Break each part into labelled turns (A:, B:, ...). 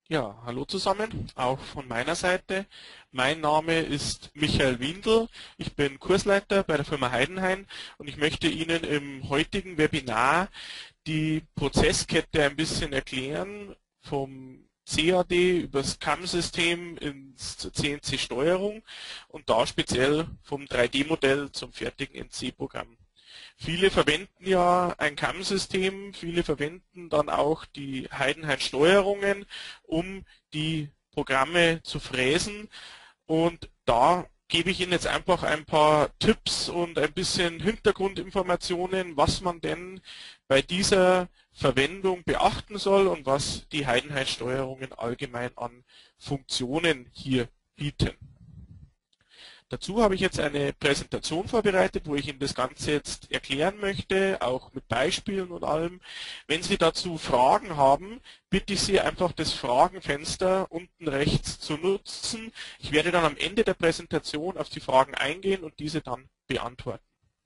A: Ja, hallo zusammen, auch von meiner Seite. Mein Name ist Michael Windel. Ich bin Kursleiter bei der Firma Heidenhain und ich möchte Ihnen im heutigen Webinar die Prozesskette ein bisschen erklären, vom CAD über das CAM-System ins CNC-Steuerung und da speziell vom 3D-Modell zum fertigen NC-Programm. Viele verwenden ja ein CAM-System, viele verwenden dann auch die Heidenhain-Steuerungen, um die Programme zu fräsen. Und da gebe ich Ihnen jetzt einfach ein paar Tipps und ein bisschen Hintergrundinformationen, was man denn bei dieser Verwendung beachten soll und was die Heidenhain-Steuerungen allgemein an Funktionen hier bieten. Dazu habe ich jetzt eine Präsentation vorbereitet, wo ich Ihnen das Ganze jetzt erklären möchte, auch mit Beispielen und allem. Wenn Sie dazu Fragen haben, bitte ich Sie einfach das Fragenfenster unten rechts zu nutzen. Ich werde dann am Ende der Präsentation auf die Fragen eingehen und diese dann beantworten.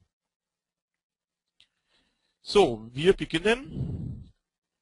A: So, wir beginnen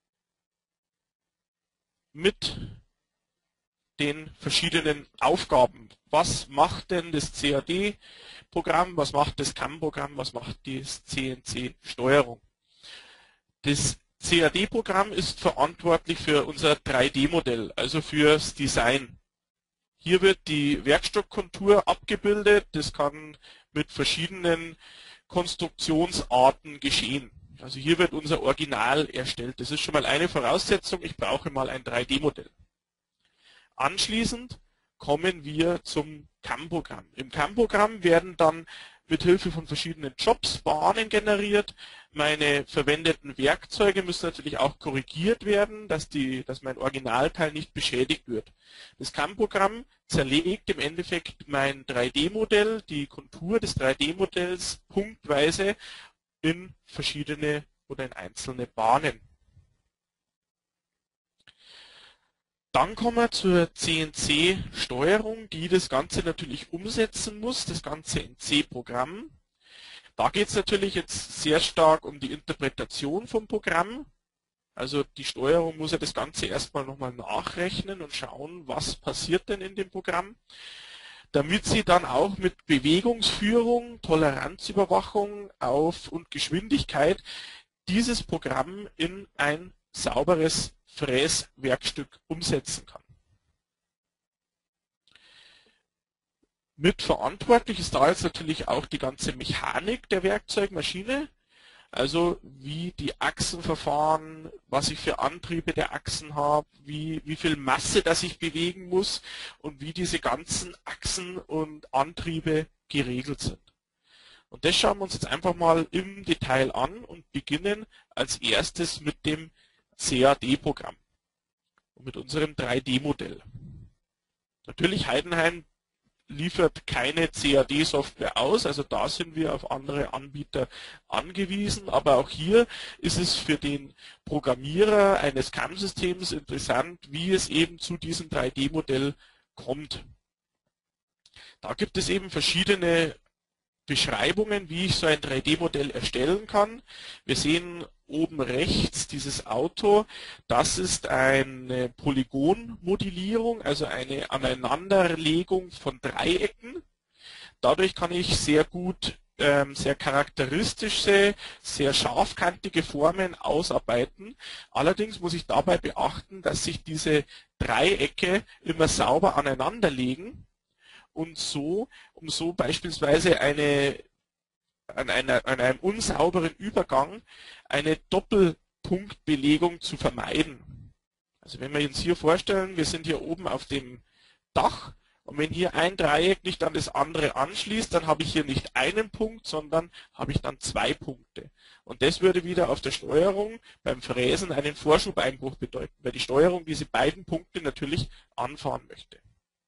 A: mit den verschiedenen Aufgaben. Was macht denn das CAD-Programm, was macht das CAM-Programm, was macht die CNC-Steuerung? Das CAD-Programm ist verantwortlich für unser 3D-Modell, also fürs Design. Hier wird die Werkstoffkontur abgebildet, das kann mit verschiedenen Konstruktionsarten geschehen. Also hier wird unser Original erstellt. Das ist schon mal eine Voraussetzung, ich brauche mal ein 3D-Modell. Anschließend kommen wir zum CAM-Programm. Im CAM-Programm werden dann mit Hilfe von verschiedenen Jobs Bahnen generiert. Meine verwendeten Werkzeuge müssen natürlich auch korrigiert werden, dass mein Originalteil nicht beschädigt wird. Das CAM-Programm zerlegt im Endeffekt mein 3D-Modell, die Kontur des 3D-Modells punktweise in verschiedene oder in einzelne Bahnen. Dann kommen wir zur CNC-Steuerung, die das Ganze natürlich umsetzen muss, das ganze NC-Programm. Da geht es natürlich jetzt sehr stark um die Interpretation vom Programm. Also die Steuerung muss ja das Ganze erstmal nochmal nachrechnen und schauen, was passiert denn in dem Programm, damit sie dann auch mit Bewegungsführung, Toleranzüberwachung und Geschwindigkeit dieses Programm in ein sauberes Fräswerkstück umsetzen kann. Mitverantwortlich ist da jetzt natürlich auch die ganze Mechanik der Werkzeugmaschine, also wie die Achsen verfahren, was ich für Antriebe der Achsen habe, wie viel Masse das ich bewegen muss und wie diese ganzen Achsen und Antriebe geregelt sind. Und das schauen wir uns jetzt einfach mal im Detail an und beginnen als erstes mit dem CAD-Programm und mit unserem 3D-Modell. Natürlich, Heidenhain liefert keine CAD-Software aus, also da sind wir auf andere Anbieter angewiesen, aber auch hier ist es für den Programmierer eines CAM-Systems interessant, wie es eben zu diesem 3D-Modell kommt. Da gibt es eben verschiedene Beschreibungen, wie ich so ein 3D-Modell erstellen kann. Wir sehen oben rechts dieses Auto. Das ist eine Polygonmodellierung, also eine Aneinanderlegung von Dreiecken. Dadurch kann ich sehr gut sehr charakteristische, sehr scharfkantige Formen ausarbeiten. Allerdings muss ich dabei beachten, dass sich diese Dreiecke immer sauber aneinander legen. Und um so beispielsweise an einem unsauberen Übergang eine Doppelpunktbelegung zu vermeiden. Also wenn wir uns hier vorstellen, wir sind hier oben auf dem Dach und wenn hier ein Dreieck nicht an das andere anschließt, dann habe ich hier nicht einen Punkt, sondern habe ich dann 2 Punkte. Und das würde wieder auf der Steuerung beim Fräsen einen Vorschubeinbruch bedeuten, weil die Steuerung diese beiden Punkte natürlich anfahren möchte.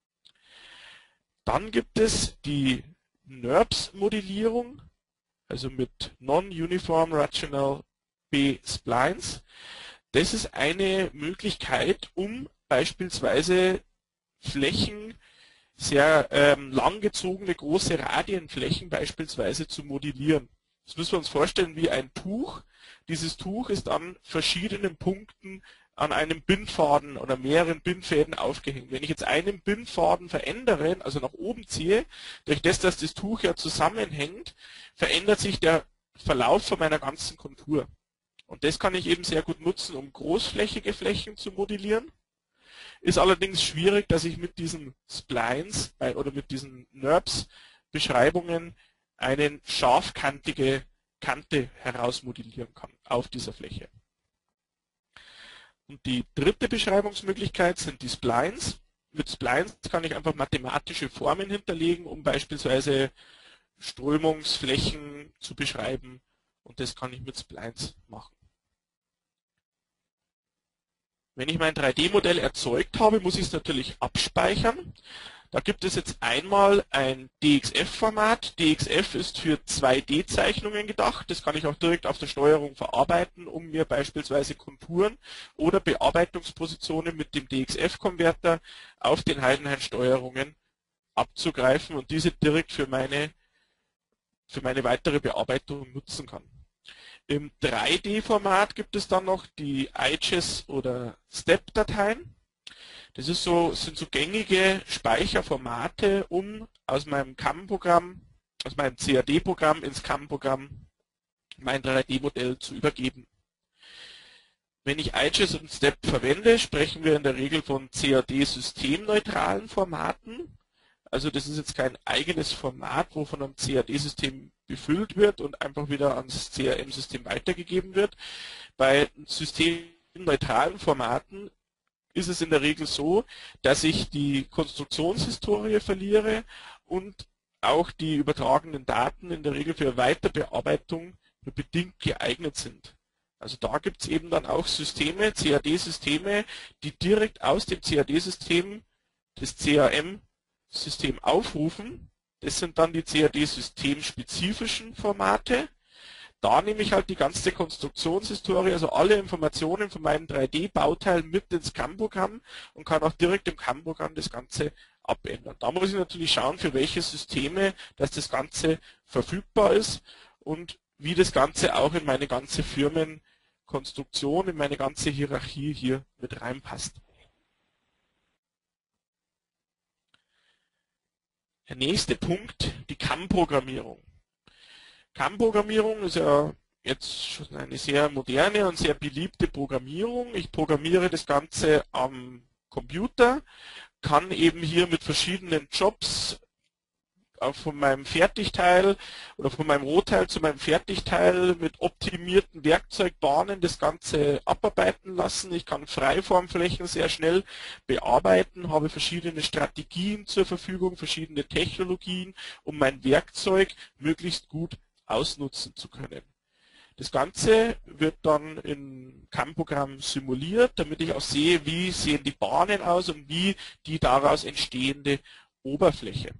A: Dann gibt es die NURBS-Modellierung, also mit Non-Uniform Rational B-Splines. Das ist eine Möglichkeit, um beispielsweise Flächen, sehr langgezogene große Radienflächen beispielsweise zu modellieren. Das müssen wir uns vorstellen wie ein Tuch. Dieses Tuch ist an verschiedenen Punkten an einem Bindfaden oder mehreren Bindfäden aufgehängt. Wenn ich jetzt einen Bindfaden verändere, also nach oben ziehe, durch das, dass das Tuch ja zusammenhängt, verändert sich der Verlauf von meiner ganzen Kontur. Und das kann ich eben sehr gut nutzen, um großflächige Flächen zu modellieren. Ist allerdings schwierig, dass ich mit diesen Splines oder mit diesen NURBS-Beschreibungen eine scharfkantige Kante herausmodellieren kann auf dieser Fläche. Und die dritte Beschreibungsmöglichkeit sind die Splines. Mit Splines kann ich einfach mathematische Formen hinterlegen, um beispielsweise Strömungsflächen zu beschreiben. Und das kann ich mit Splines machen. Wenn ich mein 3D-Modell erzeugt habe, muss ich es natürlich abspeichern. Da gibt es jetzt einmal ein DXF-Format. DXF ist für 2D-Zeichnungen gedacht. Das kann ich auch direkt auf der Steuerung verarbeiten, um mir beispielsweise Konturen oder Bearbeitungspositionen mit dem DXF-Konverter auf den Heidenhain-Steuerungen abzugreifen und diese direkt für meine weitere Bearbeitung nutzen kann. Im 3D-Format gibt es dann noch die IGES oder STEP-Dateien. Das sind so gängige Speicherformate, um aus meinem CAM-Programm, aus meinem CAD-Programm ins CAM-Programm mein 3D-Modell zu übergeben. Wenn ich IGES und STEP verwende, sprechen wir in der Regel von CAD-systemneutralen Formaten. Also das ist jetzt kein eigenes Format, wo von einem CAD-System befüllt wird und einfach wieder ans CAM-System weitergegeben wird. Bei systemneutralen Formaten ist es in der Regel so, dass ich die Konstruktionshistorie verliere und auch die übertragenen Daten in der Regel für Weiterbearbeitung nur bedingt geeignet sind. Also da gibt es eben dann auch Systeme, CAD-Systeme, die direkt aus dem CAD-System das CAM-System aufrufen. Das sind dann die CAD-systemspezifischen Formate. Da nehme ich halt die ganze Konstruktionshistorie, also alle Informationen von meinem 3D-Bauteil mit ins CAM-Programm und kann auch direkt im CAM-Programm das Ganze abändern. Da muss ich natürlich schauen, für welche Systeme dass das Ganze verfügbar ist und wie das Ganze auch in meine ganze Firmenkonstruktion, in meine ganze Hierarchie hier mit reinpasst. Der nächste Punkt, die CAM-Programmierung. CAM-Programmierung ist ja jetzt schon eine sehr moderne und sehr beliebte Programmierung. Ich programmiere das Ganze am Computer, kann eben hier mit verschiedenen Jobs von meinem Fertigteil oder von meinem Rohteil zu meinem Fertigteil mit optimierten Werkzeugbahnen das Ganze abarbeiten lassen. Ich kann Freiformflächen sehr schnell bearbeiten, habe verschiedene Strategien zur Verfügung, verschiedene Technologien, um mein Werkzeug möglichst gut ausnutzen zu können. Das Ganze wird dann im CAM-Programm simuliert, damit ich auch sehe, wie sehen die Bahnen aus und wie die daraus entstehende Oberfläche.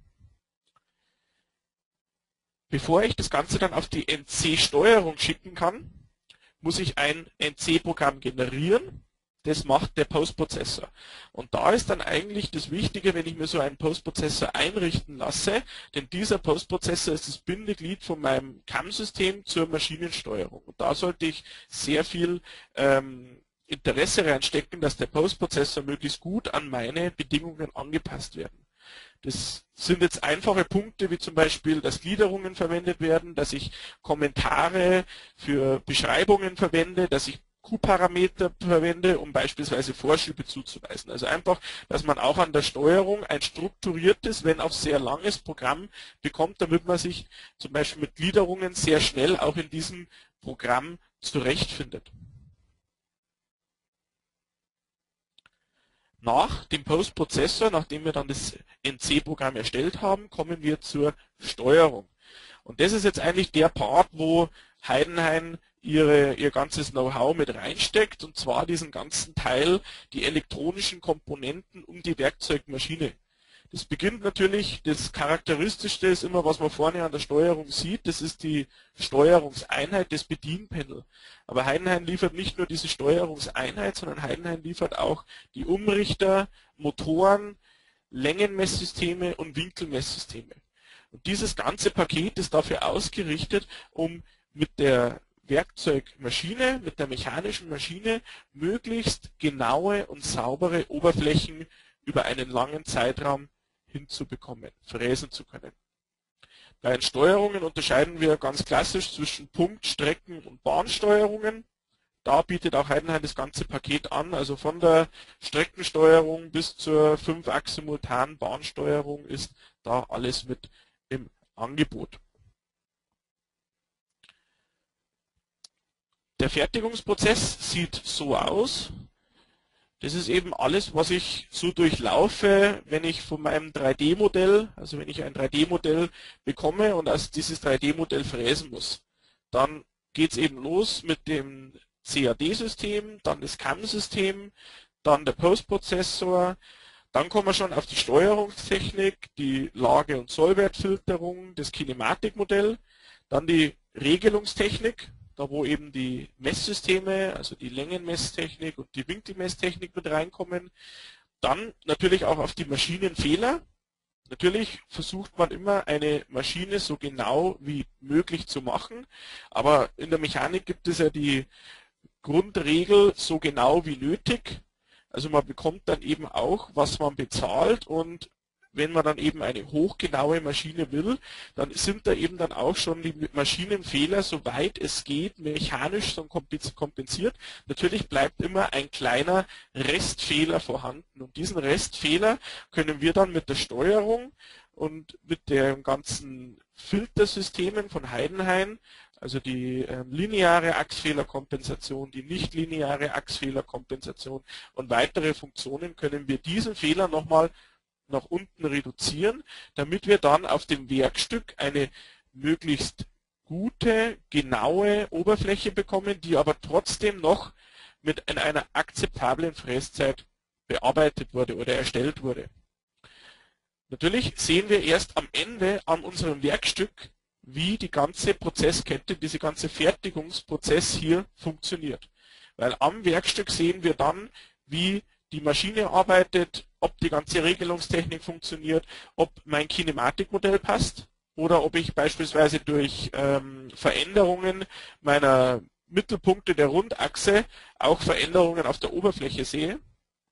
A: Bevor ich das Ganze dann auf die NC-Steuerung schicken kann, muss ich ein NC-Programm generieren. Das macht der Postprozessor. Und da ist dann eigentlich das Wichtige, wenn ich mir so einen Postprozessor einrichten lasse, denn dieser Postprozessor ist das Bindeglied von meinem CAM-System zur Maschinensteuerung. Und da sollte ich sehr viel Interesse reinstecken, dass der Postprozessor möglichst gut an meine Bedingungen angepasst werden. Das sind jetzt einfache Punkte, wie zum Beispiel, dass Gliederungen verwendet werden, dass ich Kommentare für Beschreibungen verwende, dass ich Q-Parameter verwende, um beispielsweise Vorschübe zuzuweisen. Also einfach, dass man auch an der Steuerung ein strukturiertes, wenn auch sehr langes Programm bekommt, damit man sich zum Beispiel mit Gliederungen sehr schnell auch in diesem Programm zurechtfindet. Nach dem Postprozessor, nachdem wir dann das NC-Programm erstellt haben, kommen wir zur Steuerung. Und das ist jetzt eigentlich der Part, wo Heidenhain ihr ganzes Know-how mit reinsteckt, und zwar diesen ganzen Teil, die elektronischen Komponenten um die Werkzeugmaschine. Das beginnt natürlich, das Charakteristischste ist immer, was man vorne an der Steuerung sieht, das ist die Steuerungseinheit, das Bedienpanel. Aber Heidenhain liefert nicht nur diese Steuerungseinheit, sondern Heidenhain liefert auch die Umrichter, Motoren, Längenmesssysteme und Winkelmesssysteme. Und dieses ganze Paket ist dafür ausgerichtet, um mit der Werkzeugmaschine, mit der mechanischen Maschine, möglichst genaue und saubere Oberflächen über einen langen Zeitraum hinzubekommen, fräsen zu können. Bei den Steuerungen unterscheiden wir ganz klassisch zwischen Punkt-, Strecken- und Bahnsteuerungen. Da bietet auch Heidenhain das ganze Paket an, also von der Streckensteuerung bis zur 5-Achs-simultanen Bahnsteuerung ist da alles mit im Angebot. Der Fertigungsprozess sieht so aus. Das ist eben alles, was ich so durchlaufe, wenn ich von meinem 3D-Modell, also wenn ich ein 3D-Modell bekomme und aus dieses 3D-Modell fräsen muss. Dann geht es eben los mit dem CAD-System, dann das CAM-System, dann der Postprozessor, dann kommen wir schon auf die Steuerungstechnik, die Lage- und Sollwertfilterung, das Kinematikmodell, dann die Regelungstechnik, da wo eben die Messsysteme, also die Längenmesstechnik und die Winkelmesstechnik mit reinkommen, dann natürlich auch auf die Maschinenfehler. Natürlich versucht man immer, eine Maschine so genau wie möglich zu machen, aber in der Mechanik gibt es ja die Grundregel so genau wie nötig. Also man bekommt dann eben auch, was man bezahlt, und wenn man dann eben eine hochgenaue Maschine will, dann sind da eben dann auch schon die Maschinenfehler, soweit es geht, mechanisch so kompensiert. Natürlich bleibt immer ein kleiner Restfehler vorhanden, und diesen Restfehler können wir dann mit der Steuerung und mit den ganzen Filtersystemen von Heidenhain, also die lineare Achsfehlerkompensation, die nichtlineare Achsfehlerkompensation und weitere Funktionen, können wir diesen Fehler nochmal nach unten reduzieren, damit wir dann auf dem Werkstück eine möglichst gute, genaue Oberfläche bekommen, die aber trotzdem noch mit einer akzeptablen Fräszeit bearbeitet wurde oder erstellt wurde. Natürlich sehen wir erst am Ende an unserem Werkstück, wie die ganze Prozesskette, dieser ganze Fertigungsprozess hier funktioniert. Weil am Werkstück sehen wir dann, wie die Maschine arbeitet, ob die ganze Regelungstechnik funktioniert, ob mein Kinematikmodell passt oder ob ich beispielsweise durch Veränderungen meiner Mittelpunkte der Rundachse auch Veränderungen auf der Oberfläche sehe.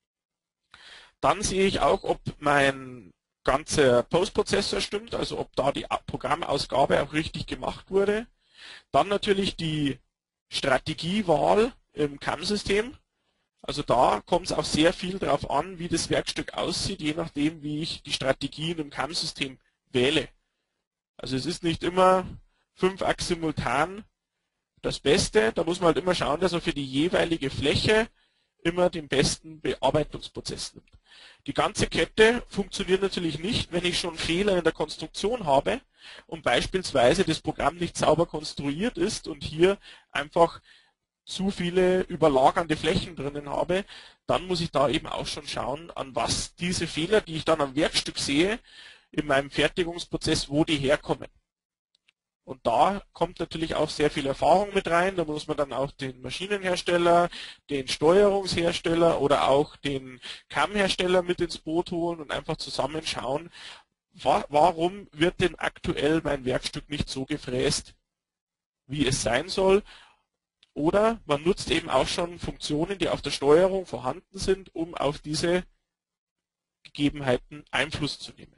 A: Dann sehe ich auch, ob mein ganzer Postprozessor stimmt, also ob da die Programmausgabe auch richtig gemacht wurde. Dann natürlich die Strategiewahl im CAM-System. Also da kommt es auch sehr viel darauf an, wie das Werkstück aussieht, je nachdem, wie ich die Strategien im CAM-System wähle. Also es ist nicht immer 5 Achs simultan das Beste. Da muss man halt immer schauen, dass man für die jeweilige Fläche immer den besten Bearbeitungsprozess nimmt. Die ganze Kette funktioniert natürlich nicht, wenn ich schon Fehler in der Konstruktion habe und beispielsweise das Programm nicht sauber konstruiert ist und hier einfach zu viele überlagernde Flächen drinnen habe, dann muss ich da eben auch schon schauen, an was diese Fehler, die ich dann am Werkstück sehe, in meinem Fertigungsprozess, wo die herkommen. Und da kommt natürlich auch sehr viel Erfahrung mit rein. Da muss man dann auch den Maschinenhersteller, den Steuerungshersteller oder auch den CAM-Hersteller mit ins Boot holen und einfach zusammen schauen, warum wird denn aktuell mein Werkstück nicht so gefräst, wie es sein soll. Oder man nutzt eben auch schon Funktionen, die auf der Steuerung vorhanden sind, um auf diese Gegebenheiten Einfluss zu nehmen.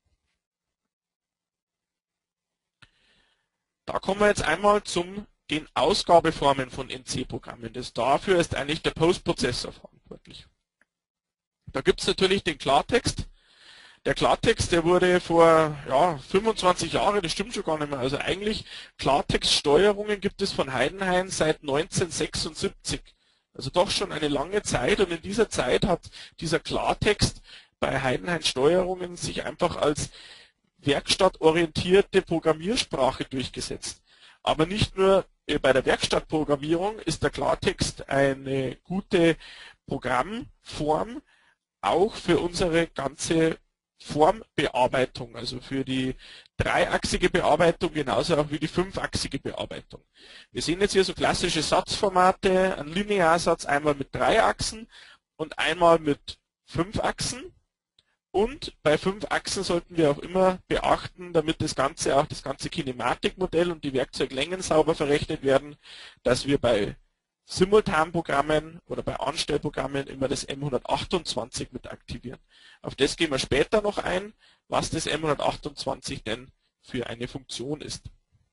A: Da kommen wir jetzt einmal zu den Ausgabeformen von NC-Programmen. Dafür ist eigentlich der Postprozessor verantwortlich. Da gibt es natürlich den Klartext. Der Klartext, der wurde vor 25 Jahren, das stimmt schon gar nicht mehr, also eigentlich Klartextsteuerungen gibt es von Heidenhain seit 1976. Also doch schon eine lange Zeit, und in dieser Zeit hat dieser Klartext bei Heidenhain Steuerungen sich einfach als werkstattorientierte Programmiersprache durchgesetzt. Aber nicht nur bei der Werkstattprogrammierung ist der Klartext eine gute Programmform, auch für unsere ganze Formbearbeitung, also für die dreiachsige Bearbeitung genauso auch wie die fünfachsige Bearbeitung. Wir sehen jetzt hier so klassische Satzformate, einen Linearsatz einmal mit 3 Achsen und einmal mit 5 Achsen. Und bei 5 Achsen sollten wir auch immer beachten, damit das ganze Kinematikmodell und die Werkzeuglängen sauber verrechnet werden, dass wir bei Simultanprogrammen oder bei Anstellprogrammen immer das M128 mit aktivieren. Auf das gehen wir später noch ein, was das M128 denn für eine Funktion ist.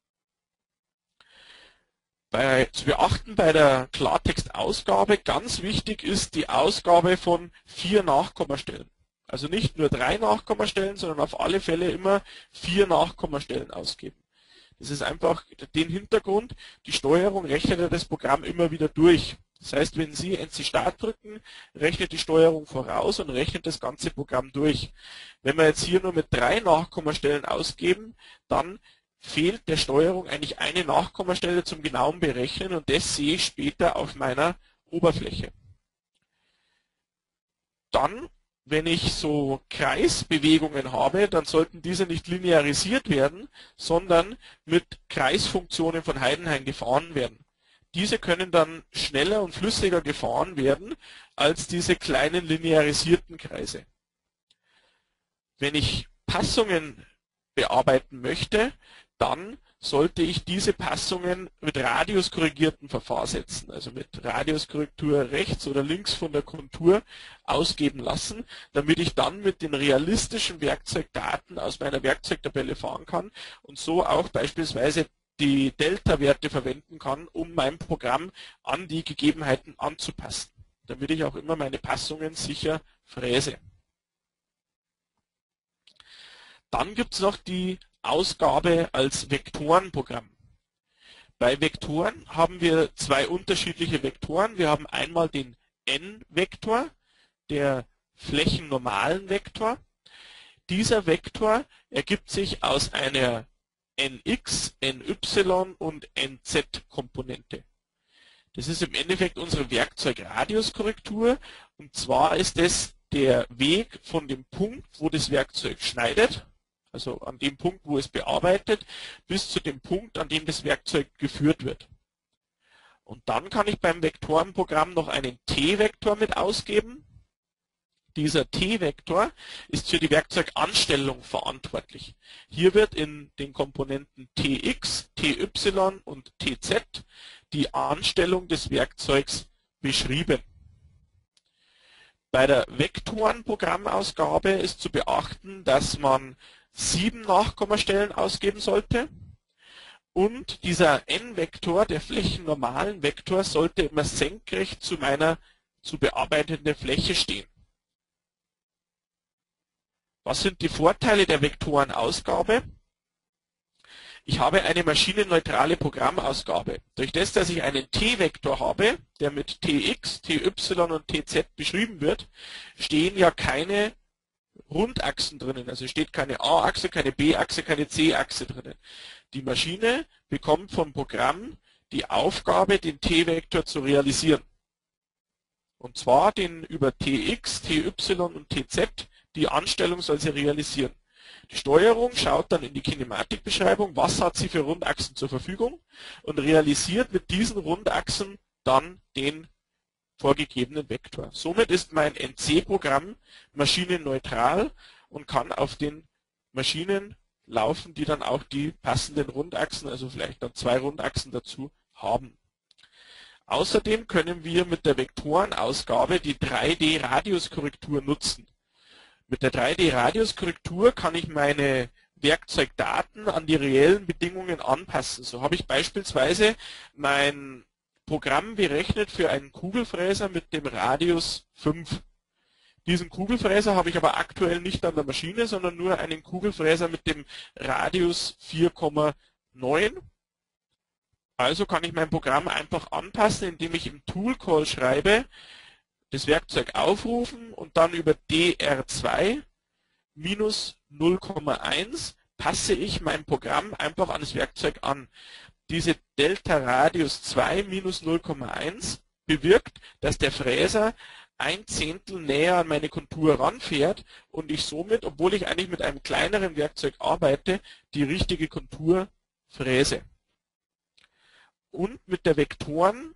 A: Zu beachten bei der Klartextausgabe, ganz wichtig ist die Ausgabe von 4 Nachkommastellen. Also nicht nur 3 Nachkommastellen, sondern auf alle Fälle immer 4 Nachkommastellen ausgeben. Das ist einfach den Hintergrund, die Steuerung rechnet ja das Programm immer wieder durch. Das heißt, wenn Sie NC Start drücken, rechnet die Steuerung voraus und rechnet das ganze Programm durch. Wenn wir jetzt hier nur mit 3 Nachkommastellen ausgeben, dann fehlt der Steuerung eigentlich eine Nachkommastelle zum genauen Berechnen und das sehe ich später auf meiner Oberfläche. Dann, wenn ich so Kreisbewegungen habe, dann sollten diese nicht linearisiert werden, sondern mit Kreisfunktionen von Heidenhain gefahren werden. Diese können dann schneller und flüssiger gefahren werden als diese kleinen linearisierten Kreise. Wenn ich Passungen bearbeiten möchte, dann sollte ich diese Passungen mit radiuskorrigierten Verfahren setzen, also mit Radiuskorrektur rechts oder links von der Kontur ausgeben lassen, damit ich dann mit den realistischen Werkzeugdaten aus meiner Werkzeugtabelle fahren kann und so auch beispielsweise die Delta-Werte verwenden kann, um mein Programm an die Gegebenheiten anzupassen, damit ich auch immer meine Passungen sicher fräse. Dann gibt es noch die Ausgabe als Vektorenprogramm. Bei Vektoren haben wir 2 unterschiedliche Vektoren. Wir haben einmal den N-Vektor, der flächennormalen Vektor. Dieser Vektor ergibt sich aus einer NX, NY und NZ-Komponente. Das ist im Endeffekt unsere Werkzeugradiuskorrektur und zwar ist es der Weg von dem Punkt, wo das Werkzeug schneidet, also an dem Punkt, wo es bearbeitet, bis zu dem Punkt, an dem das Werkzeug geführt wird. Und dann kann ich beim Vektorenprogramm noch einen T-Vektor mit ausgeben. Dieser T-Vektor ist für die Werkzeuganstellung verantwortlich. Hier wird in den Komponenten Tx, Ty und Tz die Anstellung des Werkzeugs beschrieben. Bei der Vektorenprogrammausgabe ist zu beachten, dass man 7 Nachkommastellen ausgeben sollte und dieser N-Vektor, der flächennormalen Vektor, sollte immer senkrecht zu meiner zu bearbeitenden Fläche stehen. Was sind die Vorteile der Vektorenausgabe? Ich habe eine maschinenneutrale Programmausgabe. Durch das, dass ich einen T-Vektor habe, der mit Tx, Ty und Tz beschrieben wird, stehen ja keine Rundachsen drinnen. Also steht keine A-Achse, keine B-Achse, keine C-Achse drinnen. Die Maschine bekommt vom Programm die Aufgabe, den T-Vektor zu realisieren. Und zwar den über Tx, Ty und Tz, die Anstellung soll sie realisieren. Die Steuerung schaut dann in die Kinematikbeschreibung, was hat sie für Rundachsen zur Verfügung und realisiert mit diesen Rundachsen dann den vorgegebenen Vektor. Somit ist mein NC-Programm maschinenneutral und kann auf den Maschinen laufen, die dann auch die passenden Rundachsen, also vielleicht dann 2 Rundachsen dazu haben. Außerdem können wir mit der Vektorenausgabe die 3D-Radiuskorrektur nutzen. Mit der 3D-Radiuskorrektur kann ich meine Werkzeugdaten an die reellen Bedingungen anpassen. So habe ich beispielsweise mein Programm berechnet für einen Kugelfräser mit dem Radius 5. Diesen Kugelfräser habe ich aber aktuell nicht an der Maschine, sondern nur einen Kugelfräser mit dem Radius 4,9. Also kann ich mein Programm einfach anpassen, indem ich im Tool-Call schreibe, das Werkzeug aufrufen und dann über dr2 minus 0,1 passe ich mein Programm einfach an das Werkzeug an. Diese Delta Radius 2 minus 0,1 bewirkt, dass der Fräser 1/10 näher an meine Kontur ranfährt und ich somit, obwohl ich eigentlich mit einem kleineren Werkzeug arbeite, die richtige Kontur fräse. Und mit der Vektoren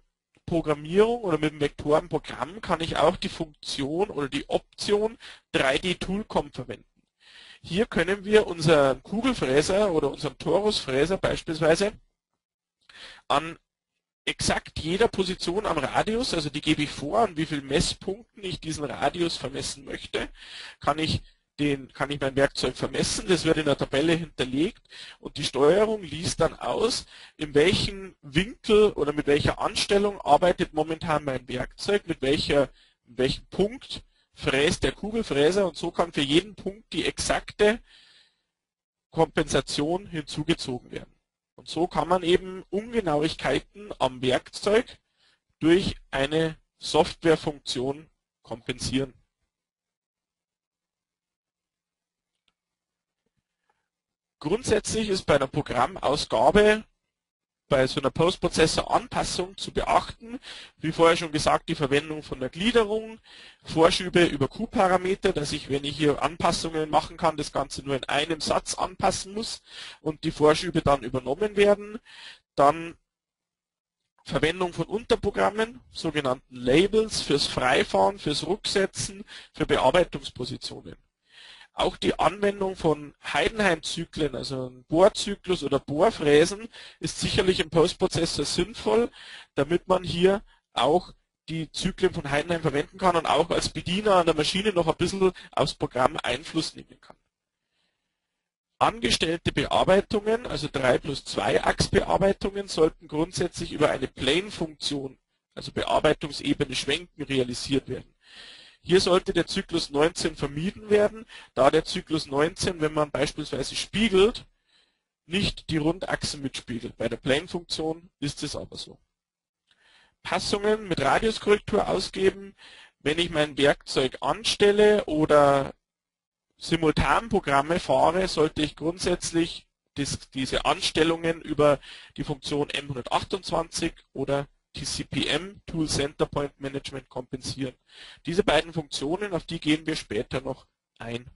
A: Vektorenprogrammierung oder mit dem Vektorenprogramm kann ich auch die Funktion oder die Option 3D-Toolcom verwenden. Hier können wir unseren Kugelfräser oder unseren Torusfräser beispielsweise an exakt jeder Position am Radius, also die gebe ich vor, an wie vielen Messpunkten ich diesen Radius vermessen möchte, kann ich mein Werkzeug vermessen, das wird in der Tabelle hinterlegt und die Steuerung liest dann aus, in welchem Winkel oder mit welcher Anstellung arbeitet momentan mein Werkzeug, mit welchem Punkt fräst der Kugelfräser und so kann für jeden Punkt die exakte Kompensation hinzugezogen werden. Und so kann man eben Ungenauigkeiten am Werkzeug durch eine Softwarefunktion kompensieren. Grundsätzlich ist bei einer Programmausgabe bei so einer Postprozessor-Anpassung zu beachten, wie vorher schon gesagt, die Verwendung von der Gliederung, Vorschübe über Q-Parameter, dass ich, wenn ich hier Anpassungen machen kann, das Ganze nur in einem Satz anpassen muss und die Vorschübe dann übernommen werden. Dann Verwendung von Unterprogrammen, sogenannten Labels fürs Freifahren, fürs Rücksetzen, für Bearbeitungspositionen. Auch die Anwendung von Heidenhain-Zyklen, also ein Bohrzyklus oder Bohrfräsen, ist sicherlich im Postprozessor sinnvoll, damit man hier auch die Zyklen von Heidenhain verwenden kann und auch als Bediener an der Maschine noch ein bisschen aufs Programm Einfluss nehmen kann. Angestellte Bearbeitungen, also 3+2-Achsbearbeitungen, sollten grundsätzlich über eine Plane-Funktion, also Bearbeitungsebene schwenken, realisiert werden. Hier sollte der Zyklus 19 vermieden werden, da der Zyklus 19, wenn man beispielsweise spiegelt, nicht die Rundachse mitspiegelt. Bei der Plane-Funktion ist es aber so. Passungen mit Radiuskorrektur ausgeben. Wenn ich mein Werkzeug anstelle oder Simultanprogramme fahre, sollte ich grundsätzlich diese Anstellungen über die Funktion M128 oder TCPM, Tool Center Point Management, kompensieren. Diese beiden Funktionen, auf die gehen wir später noch ein.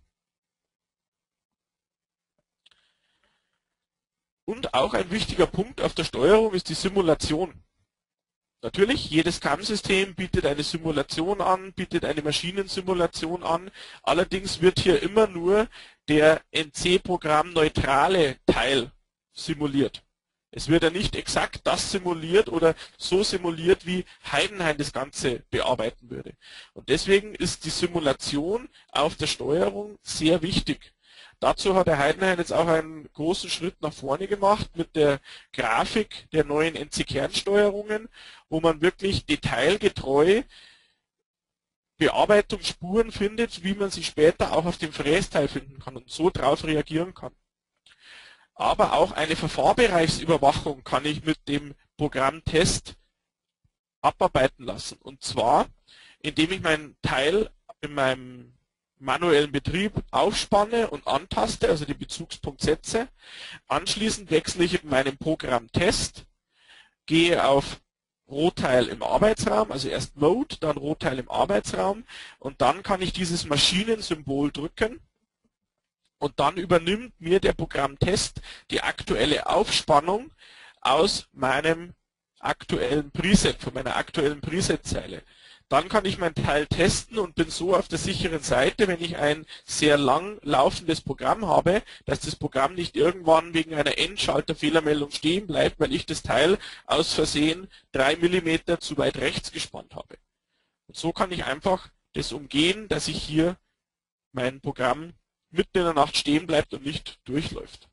A: Und auch ein wichtiger Punkt auf der Steuerung ist die Simulation. Natürlich, jedes CAM-System bietet eine Simulation an, bietet eine Maschinensimulation an. Allerdings wird hier immer nur der NC-Programm neutrale Teil simuliert. Es wird ja nicht exakt das simuliert oder so simuliert, wie Heidenhain das Ganze bearbeiten würde. Und deswegen ist die Simulation auf der Steuerung sehr wichtig. Dazu hat der Heidenhain jetzt auch einen großen Schritt nach vorne gemacht mit der Grafik der neuen NC-Kernsteuerungen, wo man wirklich detailgetreu Bearbeitungsspuren findet, wie man sie später auch auf dem Frästeil finden kann und so darauf reagieren kann. Aber auch eine Verfahrbereichsüberwachung kann ich mit dem Programm Test abarbeiten lassen. Und zwar, indem ich meinen Teil in meinem manuellen Betrieb aufspanne und antaste, also den Bezugspunkt setze. Anschließend wechsle ich in meinem Programm Test, gehe auf Rohteil im Arbeitsraum, also erst Mode, dann Rohteil im Arbeitsraum und dann kann ich dieses Maschinensymbol drücken. Und dann übernimmt mir der Programmtest die aktuelle Aufspannung aus meinem aktuellen Preset, von meiner aktuellen Preset-Zeile. Dann kann ich mein Teil testen und bin so auf der sicheren Seite, wenn ich ein sehr lang laufendes Programm habe, dass das Programm nicht irgendwann wegen einer Endschalterfehlermeldung stehen bleibt, weil ich das Teil aus Versehen 3 mm zu weit rechts gespannt habe. Und so kann ich einfach das umgehen, dass ich hier mein Programm mitten in der Nacht stehen bleibt und nicht durchläuft.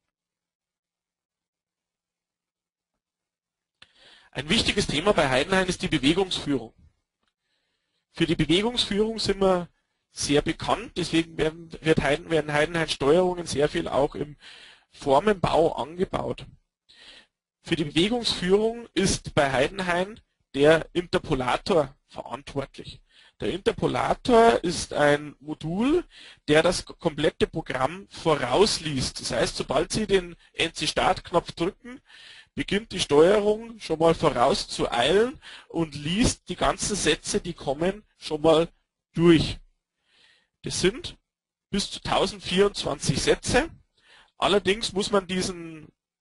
A: Ein wichtiges Thema bei Heidenhain ist die Bewegungsführung. Für die Bewegungsführung sind wir sehr bekannt, deswegen werden Heidenhain-Steuerungen sehr viel auch im Formenbau angebaut. Für die Bewegungsführung ist bei Heidenhain der Interpolator verantwortlich. Der Interpolator ist ein Modul, der das komplette Programm vorausliest. Das heißt, sobald Sie den NC-Start-Knopf drücken, beginnt die Steuerung schon mal vorauszueilen und liest die ganzen Sätze, die kommen, schon mal durch. Das sind bis zu 1024 Sätze. Allerdings muss man diesen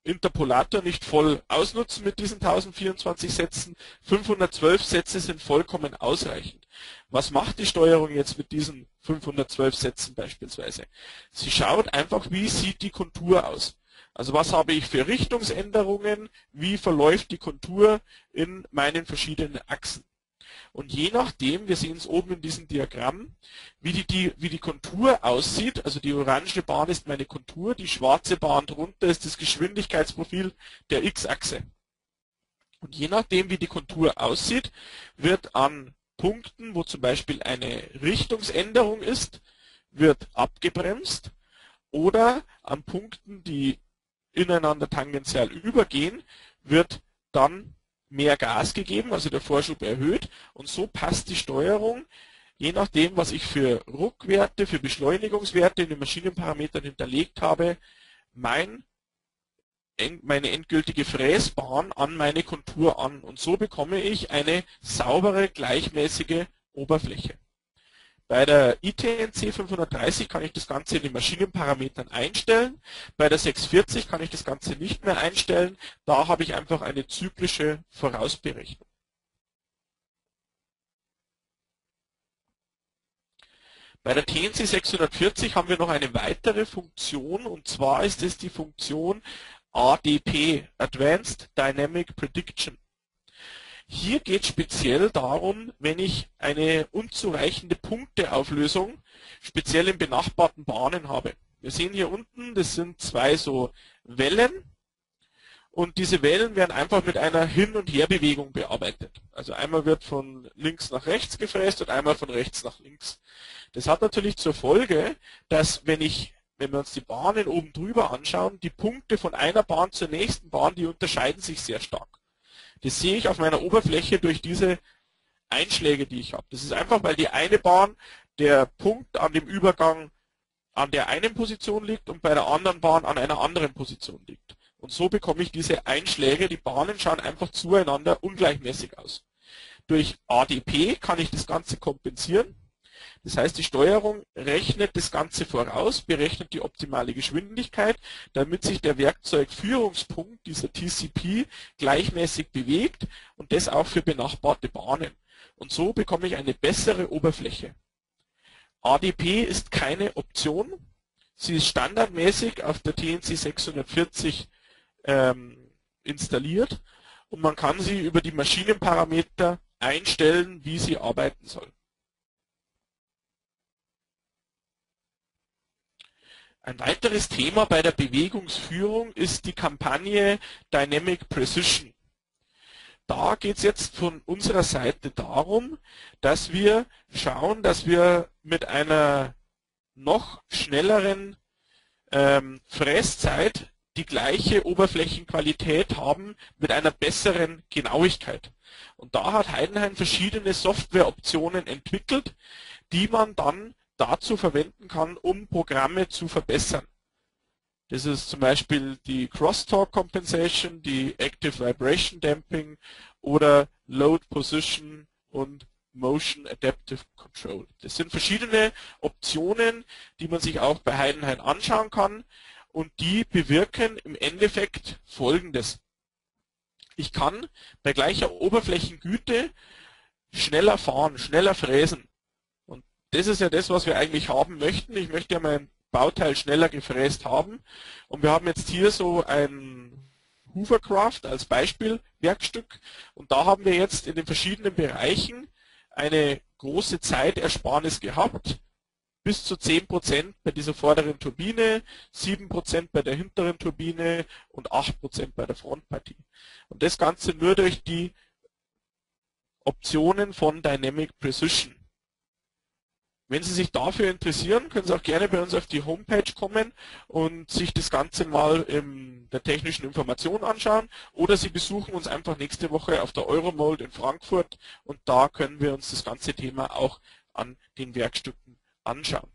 A: Interpolator nicht voll ausnutzen mit diesen 1024 Sätzen. 512 Sätze sind vollkommen ausreichend. Was macht die Steuerung jetzt mit diesen 512 Sätzen beispielsweise? Sie schaut einfach, wie sieht die Kontur aus. Also was habe ich für Richtungsänderungen, wie verläuft die Kontur in meinen verschiedenen Achsen. Und je nachdem, wir sehen es oben in diesem Diagramm, wie die Kontur aussieht, also die orange Bahn ist meine Kontur, die schwarze Bahn drunter ist das Geschwindigkeitsprofil der X-Achse. Und je nachdem, wie die Kontur aussieht, wird an Punkten, wo zum Beispiel eine Richtungsänderung ist, wird abgebremst, oder an Punkten, die ineinander tangential übergehen, wird dann mehr Gas gegeben, also der Vorschub erhöht, und so passt die Steuerung, je nachdem, was ich für Ruckwerte, für Beschleunigungswerte in den Maschinenparametern hinterlegt habe, meine endgültige Fräsbahn an meine Kontur an. Und so bekomme ich eine saubere, gleichmäßige Oberfläche. Bei der ITNC 530 kann ich das Ganze in den Maschinenparametern einstellen. Bei der 640 kann ich das Ganze nicht mehr einstellen. Da habe ich einfach eine zyklische Vorausberechnung. Bei der TNC 640 haben wir noch eine weitere Funktion, und zwar ist es die Funktion ADP, Advanced Dynamic Prediction. Hier geht es speziell darum, wenn ich eine unzureichende Punkteauflösung speziell in benachbarten Bahnen habe. Wir sehen hier unten, das sind zwei so Wellen, und diese Wellen werden einfach mit einer Hin- und Herbewegung bearbeitet. Also einmal wird von links nach rechts gefräst und einmal von rechts nach links. Das hat natürlich zur Folge, dass wenn wir uns die Bahnen oben drüber anschauen, die Punkte von einer Bahn zur nächsten Bahn, die unterscheiden sich sehr stark. Das sehe ich auf meiner Oberfläche durch diese Einschläge, die ich habe. Das ist einfach, weil die eine Bahn, der Punkt an dem Übergang an der einen Position liegt und bei der anderen Bahn an einer anderen Position liegt. Und so bekomme ich diese Einschläge, die Bahnen schauen einfach zueinander ungleichmäßig aus. Durch ADP kann ich das Ganze kompensieren. Das heißt, die Steuerung rechnet das Ganze voraus, berechnet die optimale Geschwindigkeit, damit sich der Werkzeugführungspunkt, dieser TCP, gleichmäßig bewegt, und das auch für benachbarte Bahnen. Und so bekomme ich eine bessere Oberfläche. ADP ist keine Option. Sie ist standardmäßig auf der TNC 640 installiert, und man kann sie über die Maschinenparameter einstellen, wie sie arbeiten soll. Ein weiteres Thema bei der Bewegungsführung ist die Kampagne Dynamic Precision. Da geht es jetzt von unserer Seite darum, dass wir schauen, dass wir mit einer noch schnelleren Fräszeit die gleiche Oberflächenqualität haben mit einer besseren Genauigkeit. Und da hat Heidenhain verschiedene Softwareoptionen entwickelt, die man dann dazu verwenden kann, um Programme zu verbessern. Das ist zum Beispiel die Crosstalk Compensation, die Active Vibration Damping oder Load Position und Motion Adaptive Control. Das sind verschiedene Optionen, die man sich auch bei Heidenhain anschauen kann, und die bewirken im Endeffekt Folgendes. Ich kann bei gleicher Oberflächengüte schneller fahren, schneller fräsen. Und das ist ja das, was wir eigentlich haben möchten. Ich möchte ja mein Bauteil schneller gefräst haben. Und wir haben jetzt hier so ein Hovercraft als Beispielwerkstück. Und da haben wir jetzt in den verschiedenen Bereichen eine große Zeitersparnis gehabt. Bis zu 10% bei dieser vorderen Turbine, 7% bei der hinteren Turbine und 8% bei der Frontpartie. Und das Ganze nur durch die Optionen von Dynamic Precision. Wenn Sie sich dafür interessieren, können Sie auch gerne bei uns auf die Homepage kommen und sich das Ganze mal in der technischen Information anschauen, oder Sie besuchen uns einfach nächste Woche auf der Euromold in Frankfurt, und da können wir uns das ganze Thema auch an den Werkstücken anschauen.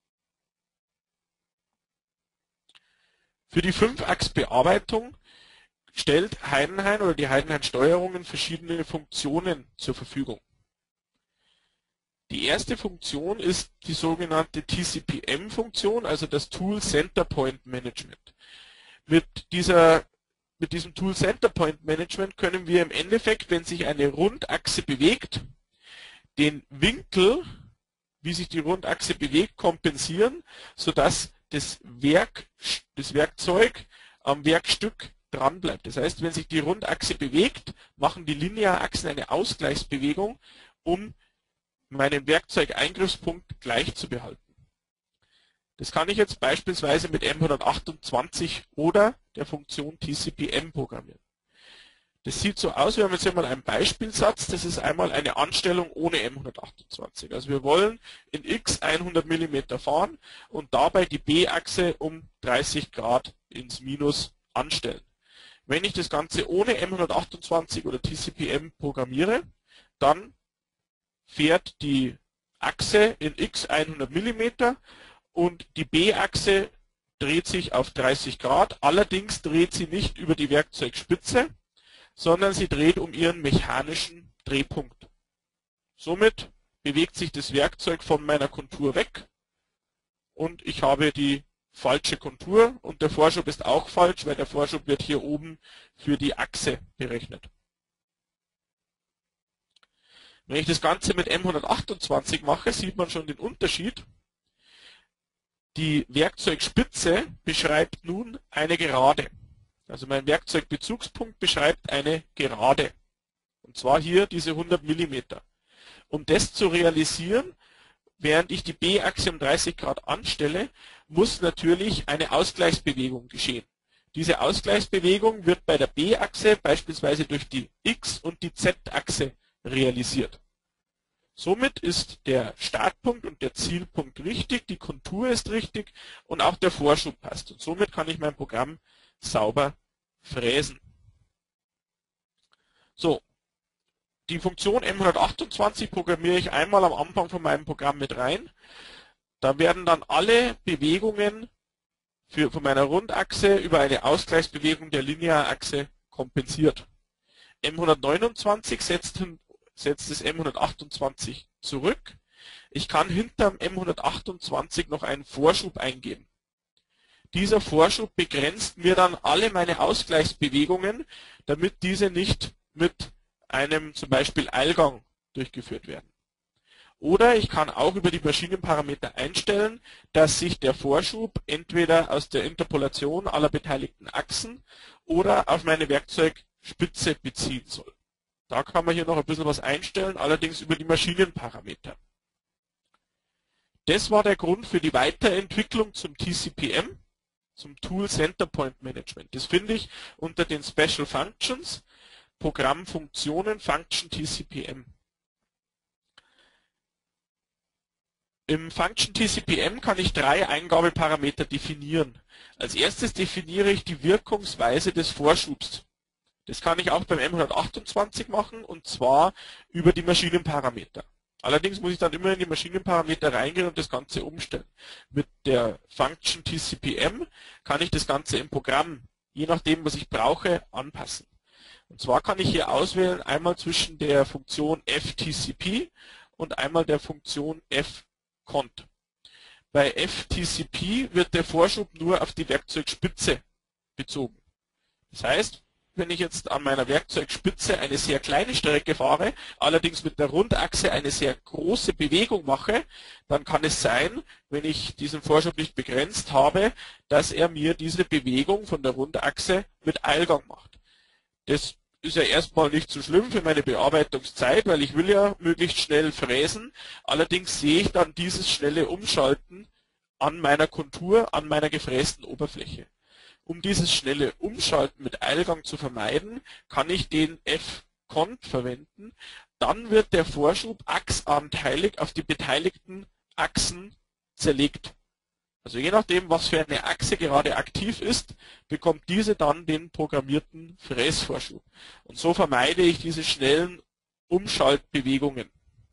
A: Für die 5-Achs-Bearbeitung stellt Heidenhain oder die Heidenhain-Steuerungen verschiedene Funktionen zur Verfügung. Die erste Funktion ist die sogenannte TCPM-Funktion, also das Tool Center Point Management. Mit dieser mit diesem Tool Center Point Management können wir im Endeffekt, wenn sich eine Rundachse bewegt, den Winkel, wie sich die Rundachse bewegt, kompensieren, sodass das Werkzeug am Werkstück dran bleibt. Das heißt, wenn sich die Rundachse bewegt, machen die Linearachsen eine Ausgleichsbewegung, um meinen Werkzeugeingriffspunkt gleich zu behalten. Das kann ich jetzt beispielsweise mit M128 oder der Funktion TCPM programmieren. Das sieht so aus, wir haben jetzt einmal einen Beispielsatz, das ist einmal eine Anstellung ohne M128. Also wir wollen in X 100 mm fahren und dabei die B-Achse um 30 Grad ins Minus anstellen. Wenn ich das Ganze ohne M128 oder TCPM programmiere, dann fährt die Achse in X 100 mm und die B-Achse dreht sich auf 30 Grad. Allerdings dreht sie nicht über die Werkzeugspitze, sondern sie dreht um ihren mechanischen Drehpunkt. Somit bewegt sich das Werkzeug von meiner Kontur weg und ich habe die falsche Kontur und der Vorschub ist auch falsch, weil der Vorschub wird hier oben für die Achse berechnet. Wenn ich das Ganze mit M128 mache, sieht man schon den Unterschied. Die Werkzeugspitze beschreibt nun eine Gerade. Also mein Werkzeugbezugspunkt beschreibt eine Gerade. Und zwar hier diese 100 mm. Um das zu realisieren, während ich die B-Achse um 30 Grad anstelle, muss natürlich eine Ausgleichsbewegung geschehen. Diese Ausgleichsbewegung wird bei der B-Achse beispielsweise durch die X- und die Z-Achse realisiert. Somit ist der Startpunkt und der Zielpunkt richtig, die Kontur ist richtig und auch der Vorschub passt. Und somit kann ich mein Programm sauber fräsen. So, die Funktion M128 programmiere ich einmal am Anfang von meinem Programm mit rein. Da werden dann alle Bewegungen von meiner Rundachse über eine Ausgleichsbewegung der Linearachse kompensiert. M129 setzt das M128 zurück. Ich kann hinterm M128 noch einen Vorschub eingeben. Dieser Vorschub begrenzt mir dann alle meine Ausgleichsbewegungen, damit diese nicht mit einem zum Beispiel Eilgang durchgeführt werden. Oder ich kann auch über die Maschinenparameter einstellen, dass sich der Vorschub entweder aus der Interpolation aller beteiligten Achsen oder auf meine Werkzeugspitze beziehen soll. Da kann man hier noch ein bisschen was einstellen, allerdings über die Maschinenparameter. Das war der Grund für die Weiterentwicklung zum TCPM, zum Tool Center Point Management. Das finde ich unter den Special Functions, Programmfunktionen, Function TCPM. Im Function TCPM kann ich 3 Eingabeparameter definieren. Als erstes definiere ich die Wirkungsweise des Vorschubs. Das kann ich auch beim M128 machen und zwar über die Maschinenparameter. Allerdings muss ich dann immer in die Maschinenparameter reingehen und das Ganze umstellen. Mit der Function TCPM kann ich das Ganze im Programm, je nachdem was ich brauche, anpassen. Und zwar kann ich hier auswählen einmal zwischen der Funktion FTCP und einmal der Funktion FCont. Bei FTCP wird der Vorschub nur auf die Werkzeugspitze bezogen. Das heißt, wenn ich jetzt an meiner Werkzeugspitze eine sehr kleine Strecke fahre, allerdings mit der Rundachse eine sehr große Bewegung mache, dann kann es sein, wenn ich diesen Vorschub nicht begrenzt habe, dass er mir diese Bewegung von der Rundachse mit Eilgang macht. Das ist ja erstmal nicht so schlimm für meine Bearbeitungszeit, weil ich will ja möglichst schnell fräsen. Allerdings sehe ich dann dieses schnelle Umschalten an meiner Kontur, an meiner gefrästen Oberfläche. Um dieses schnelle Umschalten mit Eilgang zu vermeiden, kann ich den FCont verwenden. Dann wird der Vorschub achsanteilig auf die beteiligten Achsen zerlegt. Also je nachdem, was für eine Achse gerade aktiv ist, bekommt diese dann den programmierten Fräsvorschub. Und so vermeide ich diese schnellen Umschaltbewegungen.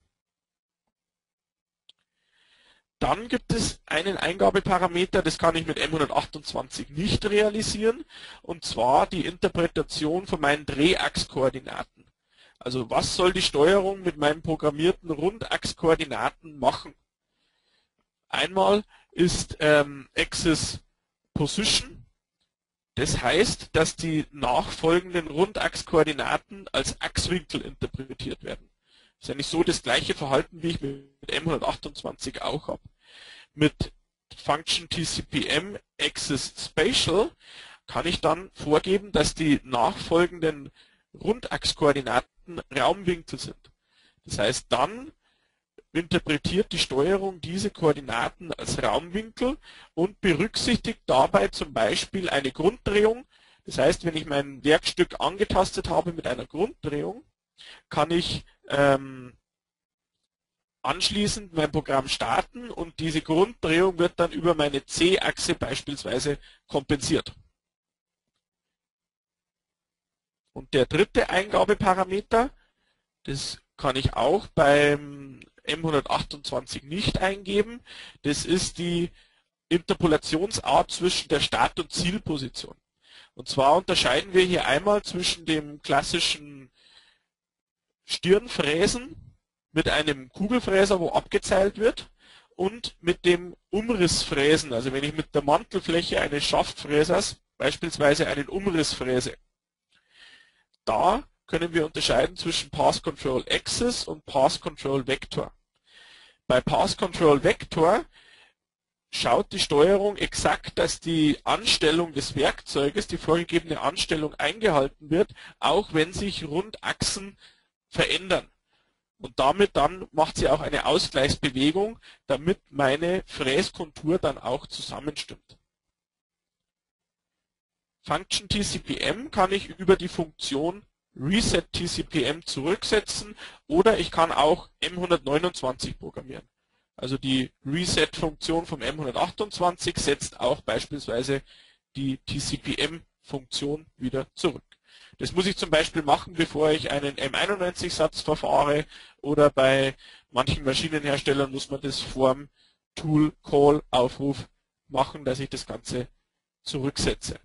A: Dann gibt es einen Eingabeparameter, das kann ich mit M128 nicht realisieren, und zwar die Interpretation von meinen Drehachskoordinaten. Also was soll die Steuerung mit meinen programmierten Rundachskoordinaten machen? Einmal ist Axis Position Das heißt, dass die nachfolgenden Rundachskoordinaten als Achswinkel interpretiert werden. Das ist eigentlich so das gleiche Verhalten, wie ich mit M128 auch habe. Mit Function TCPM Axis Spatial kann ich dann vorgeben, dass die nachfolgenden Rundachskoordinaten Raumwinkel sind. Das heißt, dann interpretiert die Steuerung diese Koordinaten als Raumwinkel und berücksichtigt dabei zum Beispiel eine Grunddrehung. Das heißt, wenn ich mein Werkstück angetastet habe mit einer Grunddrehung, kann ich anschließend mein Programm starten und diese Grunddrehung wird dann über meine C-Achse beispielsweise kompensiert. Und der dritte Eingabeparameter, das kann ich auch beim M128 nicht eingeben, das ist die Interpolationsart zwischen der Start- und Zielposition. Und zwar unterscheiden wir hier einmal zwischen dem klassischen Stirnfräsen mit einem Kugelfräser, wo abgezeilt wird, und mit dem Umrissfräsen, also wenn ich mit der Mantelfläche eines Schaftfräsers beispielsweise einen Umriss fräse. Da können wir unterscheiden zwischen Path Control Axis und Path Control Vector. Bei Path Control Vector schaut die Steuerung exakt, dass die Anstellung des Werkzeuges, die vorgegebene Anstellung eingehalten wird, auch wenn sich Rundachsen verändern. Und damit dann macht sie auch eine Ausgleichsbewegung, damit meine Fräskontur dann auch zusammenstimmt. Function TCPM kann ich über die Funktion Reset TCPM zurücksetzen oder ich kann auch M129 programmieren. Also die Reset-Funktion vom M128 setzt auch beispielsweise die TCPM-Funktion wieder zurück. Das muss ich zum Beispiel machen, bevor ich einen M91-Satz verfahre, oder bei manchen Maschinenherstellern muss man das vorm Tool-Call-Aufruf machen, dass ich das Ganze zurücksetze.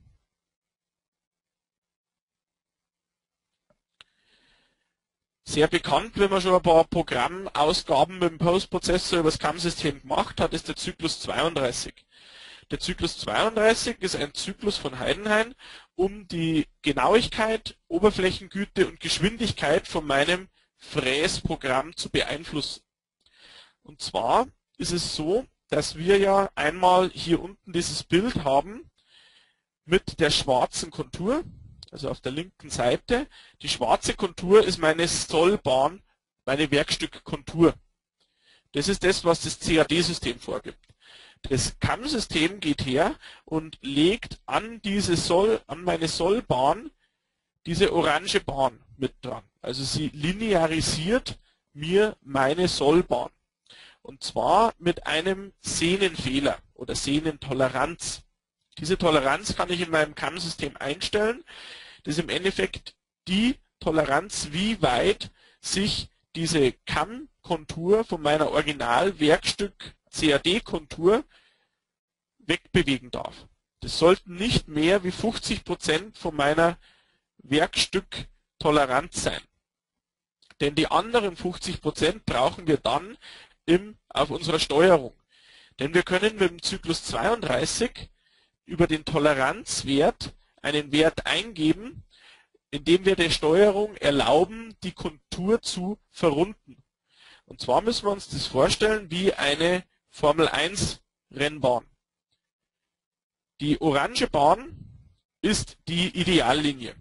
A: Sehr bekannt, wenn man schon ein paar Programmausgaben mit dem Postprozessor über das CAM-System gemacht hat, ist der Zyklus 32. Der Zyklus 32 ist ein Zyklus von Heidenhain, um die Genauigkeit, Oberflächengüte und Geschwindigkeit von meinem Fräsprogramm zu beeinflussen. Und zwar ist es so, dass wir ja einmal hier unten dieses Bild haben mit der schwarzen Kontur, also auf der linken Seite. Die schwarze Kontur ist meine Sollbahn, meine Werkstückkontur. Das ist das, was das CAD-System vorgibt. Das CAM-System geht her und legt an meine Sollbahn diese orange Bahn mit dran. Also sie linearisiert mir meine Sollbahn. Und zwar mit einem Sehnenfehler oder Sehnentoleranz. Diese Toleranz kann ich in meinem CAM-System einstellen. Das ist im Endeffekt die Toleranz, wie weit sich diese CAM-Kontur von meiner Originalwerkstück CAD-Kontur wegbewegen darf. Das sollten nicht mehr wie 50% von meiner Werkstücktoleranz sein. Denn die anderen 50% brauchen wir dann auf unserer Steuerung. Denn wir können mit dem Zyklus 32 über den Toleranzwert einen Wert eingeben, indem wir der Steuerung erlauben, die Kontur zu verrunden. Und zwar müssen wir uns das vorstellen wie eine Formel 1 Rennbahn. Die orange Bahn ist die Ideallinie.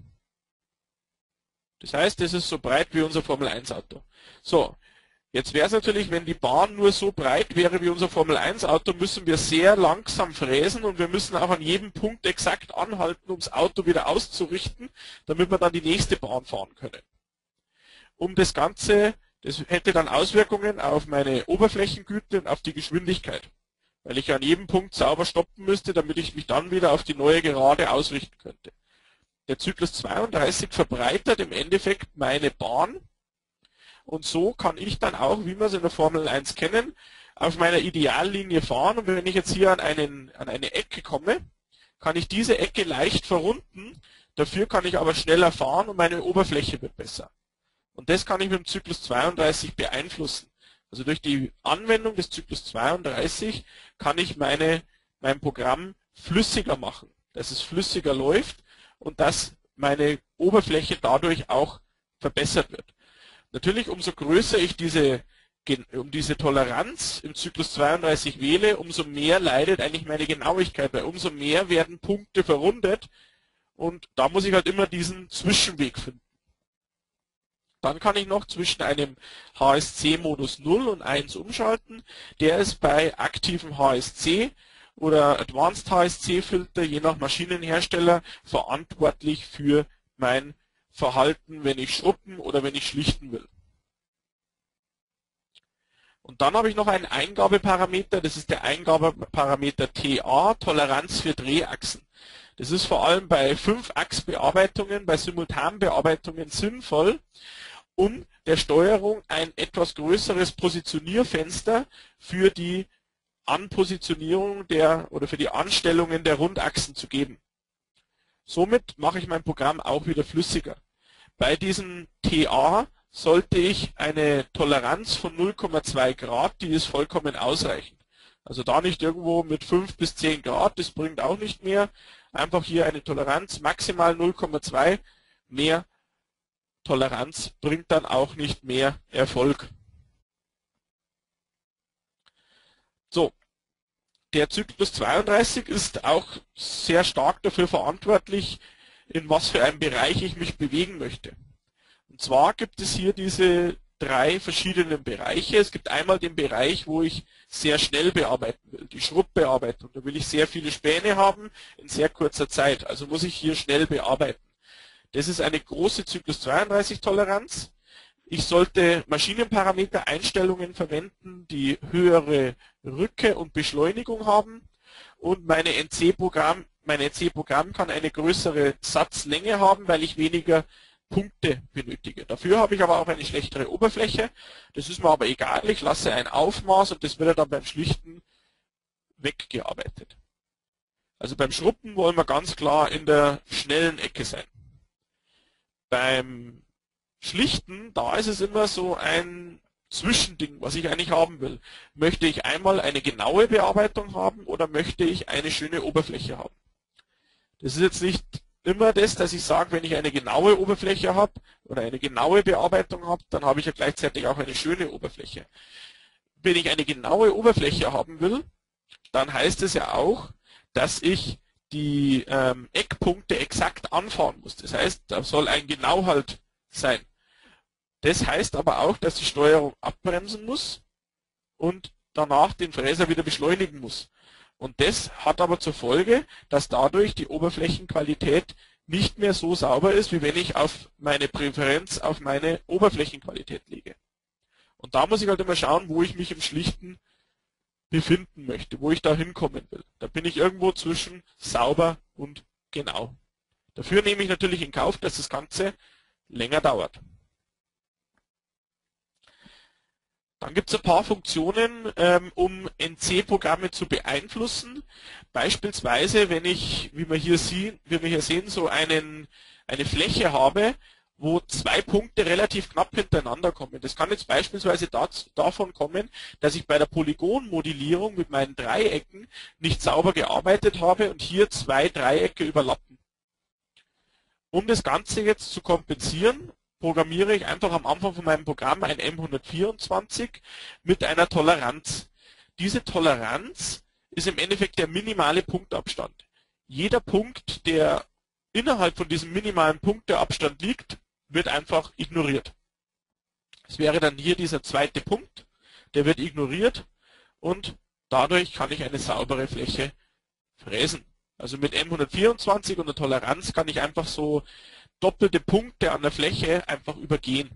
A: Das heißt, es ist so breit wie unser Formel 1 Auto. So, jetzt wäre es natürlich, wenn die Bahn nur so breit wäre wie unser Formel 1 Auto, müssen wir sehr langsam fräsen und wir müssen auch an jedem Punkt exakt anhalten, um das Auto wieder auszurichten, damit wir dann die nächste Bahn fahren können. Das hätte dann Auswirkungen auf meine Oberflächengüte und auf die Geschwindigkeit, weil ich an jedem Punkt sauber stoppen müsste, damit ich mich dann wieder auf die neue Gerade ausrichten könnte. Der Zyklus 32 verbreitert im Endeffekt meine Bahn und so kann ich dann auch, wie wir es in der Formel 1 kennen, auf meiner Ideallinie fahren und wenn ich jetzt hier an eine Ecke komme, kann ich diese Ecke leicht verrunden, dafür kann ich aber schneller fahren und meine Oberfläche wird besser. Und das kann ich mit dem Zyklus 32 beeinflussen. Also durch die Anwendung des Zyklus 32 kann ich mein Programm flüssiger machen. dass es flüssiger läuft und dass meine Oberfläche dadurch auch verbessert wird. Natürlich, umso größer ich diese Toleranz im Zyklus 32 wähle, umso mehr leidet eigentlich meine Genauigkeit, weil umso mehr werden Punkte verrundet und da muss ich halt immer diesen Zwischenweg finden. Dann kann ich noch zwischen einem HSC-Modus 0 und 1 umschalten. Der ist bei aktivem HSC oder Advanced HSC-Filter, je nach Maschinenhersteller, verantwortlich für mein Verhalten, wenn ich schruppen oder wenn ich schlichten will. Und dann habe ich noch einen Eingabeparameter, das ist der Eingabeparameter TA, Toleranz für Drehachsen. Das ist vor allem bei 5-Achs-Bearbeitungen, bei Simultanbearbeitungen sinnvoll, um der Steuerung ein etwas größeres Positionierfenster für die Anpositionierung oder für die Anstellungen der Rundachsen zu geben. Somit mache ich mein Programm auch wieder flüssiger. Bei diesem TA sollte ich eine Toleranz von 0,2 Grad, die ist vollkommen ausreichend. Also da nicht irgendwo mit 5 bis 10 Grad, das bringt auch nicht mehr. Einfach hier eine Toleranz, maximal 0,2, mehr Toleranz bringt dann auch nicht mehr Erfolg. So, der Zyklus 32 ist auch sehr stark dafür verantwortlich, in was für einem Bereich ich mich bewegen möchte. Und zwar gibt es hier diese 3 verschiedenen Bereiche. Es gibt einmal den Bereich, wo ich sehr schnell bearbeiten will, die Schrubbbearbeitung. Da will ich sehr viele Späne haben in sehr kurzer Zeit, also muss ich hier schnell bearbeiten. Das ist eine große Zyklus 32 Toleranz. Ich sollte Maschinenparameter-Einstellungen verwenden, die höhere Rücke und Beschleunigung haben. Und mein NC-Programm kann eine größere Satzlänge haben, weil ich weniger Punkte benötige. Dafür habe ich aber auch eine schlechtere Oberfläche. Das ist mir aber egal. Ich lasse ein Aufmaß und das wird dann beim Schlichten weggearbeitet. Also beim Schruppen wollen wir ganz klar in der schnellen Ecke sein. Beim Schlichten, da ist es immer so ein Zwischending, was ich eigentlich haben will. Möchte ich einmal eine genaue Bearbeitung haben oder möchte ich eine schöne Oberfläche haben? Das ist jetzt nicht immer das, dass ich sage, wenn ich eine genaue Oberfläche habe oder eine genaue Bearbeitung habe, dann habe ich ja gleichzeitig auch eine schöne Oberfläche. Wenn ich eine genaue Oberfläche haben will, dann heißt es ja auch, dass ich die Eckpunkte exakt anfahren muss. Das heißt, da soll ein Genauhalt sein. Das heißt aber auch, dass die Steuerung abbremsen muss und danach den Fräser wieder beschleunigen muss. Und das hat aber zur Folge, dass dadurch die Oberflächenqualität nicht mehr so sauber ist, wie wenn ich auf meine Präferenz auf meine Oberflächenqualität lege. Und da muss ich halt immer schauen, wo ich mich im Schlichten befinden möchte, wo ich da hinkommen will. Da bin ich irgendwo zwischen sauber und genau. Dafür nehme ich natürlich in Kauf, dass das Ganze länger dauert. Dann gibt es ein paar Funktionen, um NC-Programme zu beeinflussen. Beispielsweise, wenn ich, wie wir hier sehen, so eine Fläche habe, wo 2 Punkte relativ knapp hintereinander kommen. Das kann jetzt beispielsweise davon kommen, dass ich bei der Polygonmodellierung mit meinen Dreiecken nicht sauber gearbeitet habe und hier 2 Dreiecke überlappen. Um das Ganze jetzt zu kompensieren, programmiere ich einfach am Anfang von meinem Programm ein M124 mit einer Toleranz. Diese Toleranz ist im Endeffekt der minimale Punktabstand. Jeder Punkt, der innerhalb von diesem minimalen Punkteabstand liegt, wird einfach ignoriert. Es wäre dann hier dieser zweite Punkt, der wird ignoriert und dadurch kann ich eine saubere Fläche fräsen. Also mit M124 und der Toleranz kann ich einfach so doppelte Punkte an der Fläche einfach übergehen.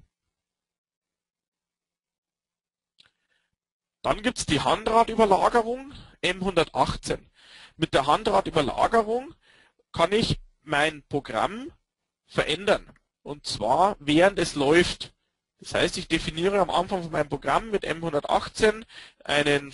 A: Dann gibt es die Handradüberlagerung M118. Mit der Handradüberlagerung kann ich mein Programm verändern. Und zwar während es läuft. Das heißt, ich definiere am Anfang von meinem Programm mit M118 eine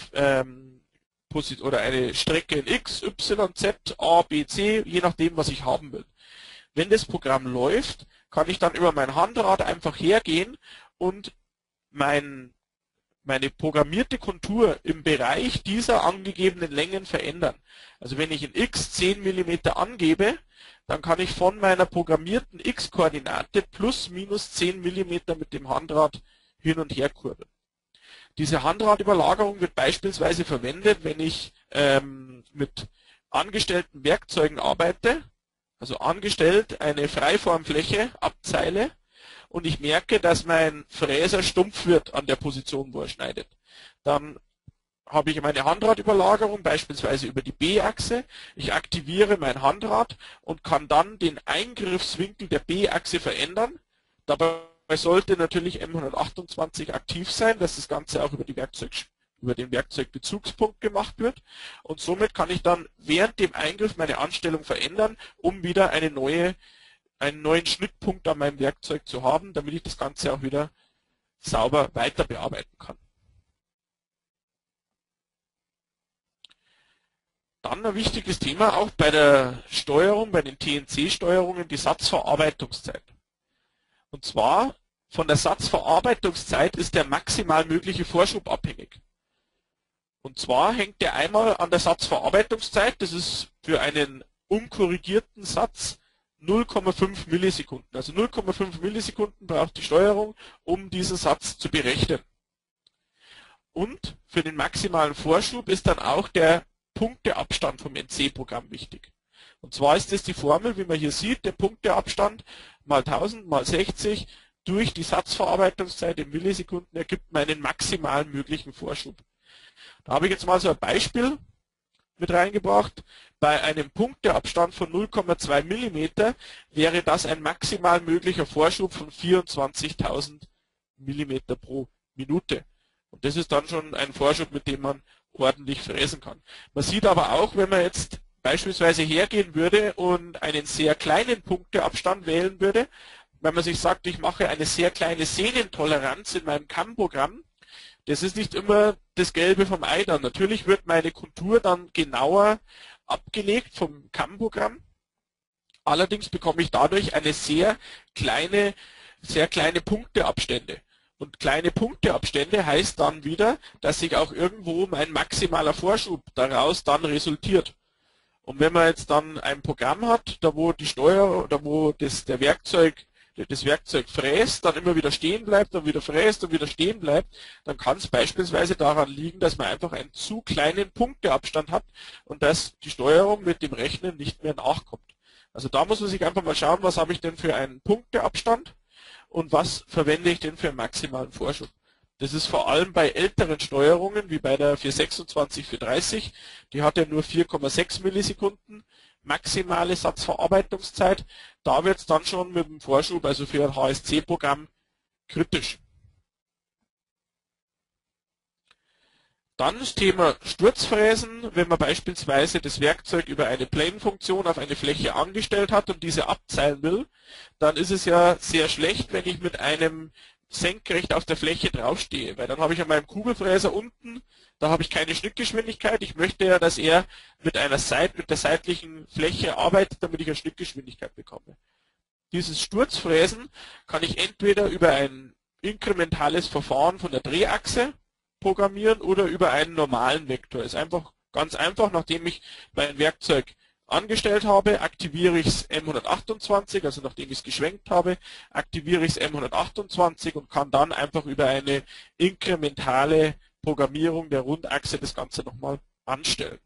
A: Strecke in X, Y, Z, A, B, C, je nachdem, was ich haben will. Wenn das Programm läuft, kann ich dann über mein Handrad einfach hergehen und mein meine programmierte Kontur im Bereich dieser angegebenen Längen verändern. Also wenn ich in x 10 mm angebe, dann kann ich von meiner programmierten x-Koordinate plus minus 10 mm mit dem Handrad hin und her kurbeln. Diese Handradüberlagerung wird beispielsweise verwendet, wenn ich mit angestellten Werkzeugen arbeite, also angestellt eine Freiformfläche abzeile und ich merke, dass mein Fräser stumpf wird an der Position, wo er schneidet. Dann habe ich meine Handradüberlagerung, beispielsweise über die B-Achse. Ich aktiviere mein Handrad und kann dann den Eingriffswinkel der B-Achse verändern. Dabei sollte natürlich M128 aktiv sein, dass das Ganze auch über den Werkzeugbezugspunkt gemacht wird. Und somit kann ich dann während dem Eingriff meine Anstellung verändern, um wieder einen neuen Schnittpunkt an meinem Werkzeug zu haben, damit ich das Ganze auch wieder sauber weiter bearbeiten kann. Dann ein wichtiges Thema auch bei der Steuerung, bei den TNC-Steuerungen, die Satzverarbeitungszeit. Und zwar von der Satzverarbeitungszeit ist der maximal mögliche Vorschub abhängig. Und zwar hängt der einmal an der Satzverarbeitungszeit, das ist für einen unkorrigierten Satz 0,5 Millisekunden. Also 0,5 Millisekunden braucht die Steuerung, um diesen Satz zu berechnen. Und für den maximalen Vorschub ist dann auch der Punkteabstand vom NC-Programm wichtig. Und zwar ist das die Formel, wie man hier sieht, der Punkteabstand mal 1000 mal 60 durch die Satzverarbeitungszeit in Millisekunden ergibt meinen maximalen möglichen Vorschub. Da habe ich jetzt mal so ein Beispiel mit reingebracht. Bei einem Punkteabstand von 0,2 mm wäre das ein maximal möglicher Vorschub von 24.000 mm pro Minute. Und das ist dann schon ein Vorschub, mit dem man ordentlich fräsen kann. Man sieht aber auch, wenn man jetzt beispielsweise hergehen würde und einen sehr kleinen Punkteabstand wählen würde, wenn man sich sagt, ich mache eine sehr kleine Sehnentoleranz in meinem CAM-Programm, das ist nicht immer das Gelbe vom Ei dann. Natürlich wird meine Kontur dann genauer abgelegt vom CAM-Programm. Allerdings bekomme ich dadurch eine sehr kleine Punkteabstände. Und kleine Punkteabstände heißt dann wieder, dass sich auch irgendwo mein maximaler Vorschub daraus dann resultiert. Und wenn man jetzt dann ein Programm hat, da wo die Steuer oder wo das Werkzeug fräst, dann immer wieder stehen bleibt, dann wieder fräst und wieder stehen bleibt, dann kann es beispielsweise daran liegen, dass man einfach einen zu kleinen Punkteabstand hat und dass die Steuerung mit dem Rechnen nicht mehr nachkommt. Also da muss man sich einfach mal schauen, was habe ich denn für einen Punkteabstand und was verwende ich denn für einen maximalen Vorschub. Das ist vor allem bei älteren Steuerungen, wie bei der 426, 430, die hat ja nur 4,6 Millisekunden maximale Satzverarbeitungszeit. Da wird es dann schon mit dem Vorschub, also für ein HSC-Programm, kritisch. Dann das Thema Sturzfräsen. Wenn man beispielsweise das Werkzeug über eine Plane-Funktion auf eine Fläche angestellt hat und diese abzeilen will, dann ist es ja sehr schlecht, wenn ich mit einem senkrecht auf der Fläche draufstehe, weil dann habe ich an meinem Kugelfräser unten, da habe ich keine Schnittgeschwindigkeit. Ich möchte ja, dass er mit der seitlichen Fläche arbeitet, damit ich eine Schnittgeschwindigkeit bekomme. Dieses Sturzfräsen kann ich entweder über ein inkrementales Verfahren von der Drehachse programmieren oder über einen normalen Vektor. Ist einfach ganz einfach, nachdem ich mein Werkzeug angestellt habe, aktiviere ich das M128, also nachdem ich es geschwenkt habe, aktiviere ich das M128 und kann dann einfach über eine inkrementale Programmierung der Rundachse das Ganze nochmal anstellen.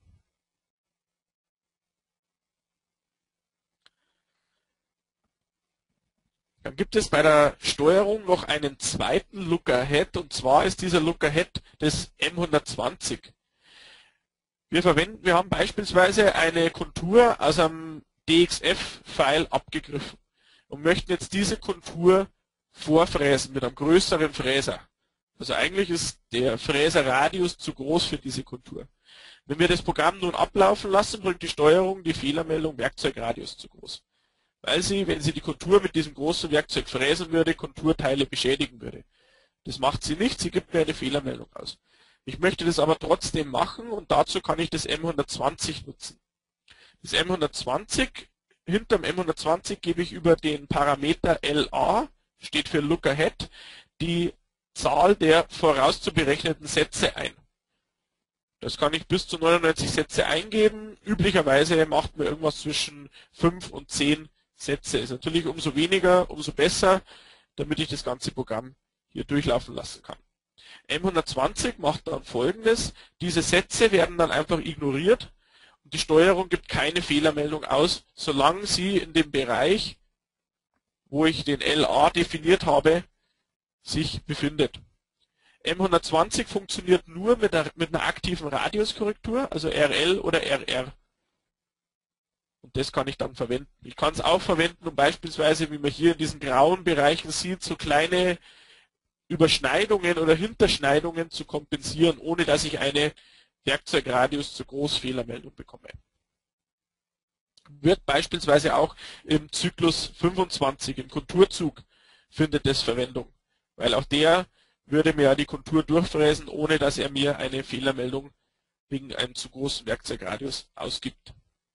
A: Dann gibt es bei der Steuerung noch einen zweiten Lookahead, und zwar ist dieser Lookahead das M120. Wir haben beispielsweise eine Kontur aus einem DXF-File abgegriffen und möchten jetzt diese Kontur vorfräsen mit einem größeren Fräser. Also eigentlich ist der Fräserradius zu groß für diese Kontur. Wenn wir das Programm nun ablaufen lassen, bringt die Steuerung die Fehlermeldung Werkzeugradius zu groß. Weil sie, wenn sie die Kontur mit diesem großen Werkzeug fräsen würde, Konturteile beschädigen würde. Das macht sie nicht, sie gibt mir eine Fehlermeldung aus. Ich möchte das aber trotzdem machen und dazu kann ich das M120 nutzen. Das M120, hinterm M120 gebe ich über den Parameter LA, steht für Lookahead, die Zahl der vorauszuberechneten Sätze ein. Das kann ich bis zu 99 Sätze eingeben. Üblicherweise macht man irgendwas zwischen 5 und 10 Sätze. Ist natürlich umso weniger, umso besser, damit ich das ganze Programm hier durchlaufen lassen kann. M120 macht dann Folgendes. Diese Sätze werden dann einfach ignoriert und die Steuerung gibt keine Fehlermeldung aus, solange sie in dem Bereich, wo ich den LA definiert habe, sich befindet. M120 funktioniert nur mit einer aktiven Radiuskorrektur, also RL oder RR. Und das kann ich dann verwenden. Ich kann es auch verwenden, um beispielsweise, wie man hier in diesen grauen Bereichen sieht, so kleine Überschneidungen oder Hinterschneidungen zu kompensieren, ohne dass ich eine Werkzeugradius zu groß Fehlermeldung bekomme. Wird beispielsweise auch im Zyklus 25, im Konturzug, findet es Verwendung, weil auch der würde mir ja die Kontur durchfräsen, ohne dass er mir eine Fehlermeldung wegen einem zu großen Werkzeugradius ausgibt.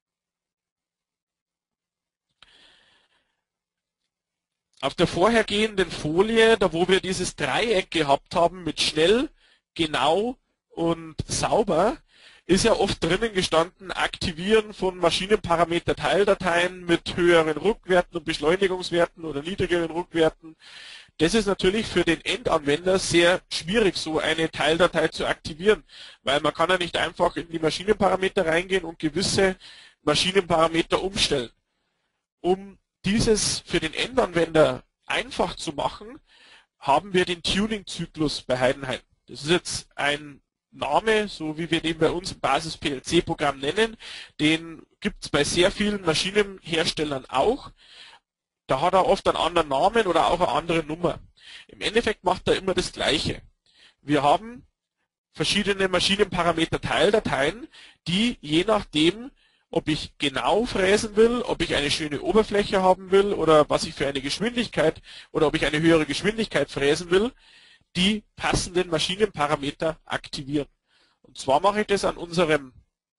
A: Auf der vorhergehenden Folie, da wo wir dieses Dreieck gehabt haben mit schnell, genau und sauber, ist ja oft drinnen gestanden, Aktivieren von Maschinenparameter-Teildateien mit höheren Ruckwerten und Beschleunigungswerten oder niedrigeren Ruckwerten. Das ist natürlich für den Endanwender sehr schwierig, so eine Teildatei zu aktivieren, weil man kann ja nicht einfach in die Maschinenparameter reingehen und gewisse Maschinenparameter umstellen. Um dieses für den Endanwender einfach zu machen, haben wir den Tuning-Zyklus bei Heidenhain. Das ist jetzt ein Name, so wie wir den bei uns im Basis-PLC-Programm nennen. Den gibt es bei sehr vielen Maschinenherstellern auch. Da hat er oft einen anderen Namen oder auch eine andere Nummer. Im Endeffekt macht er immer das Gleiche. Wir haben verschiedene Maschinenparameter-Teildateien, die je nachdem, ob ich genau fräsen will, ob ich eine schöne Oberfläche haben will oder was ich für eine Geschwindigkeit oder ob ich eine höhere Geschwindigkeit fräsen will, die passenden Maschinenparameter aktivieren. Und zwar mache ich das an unserem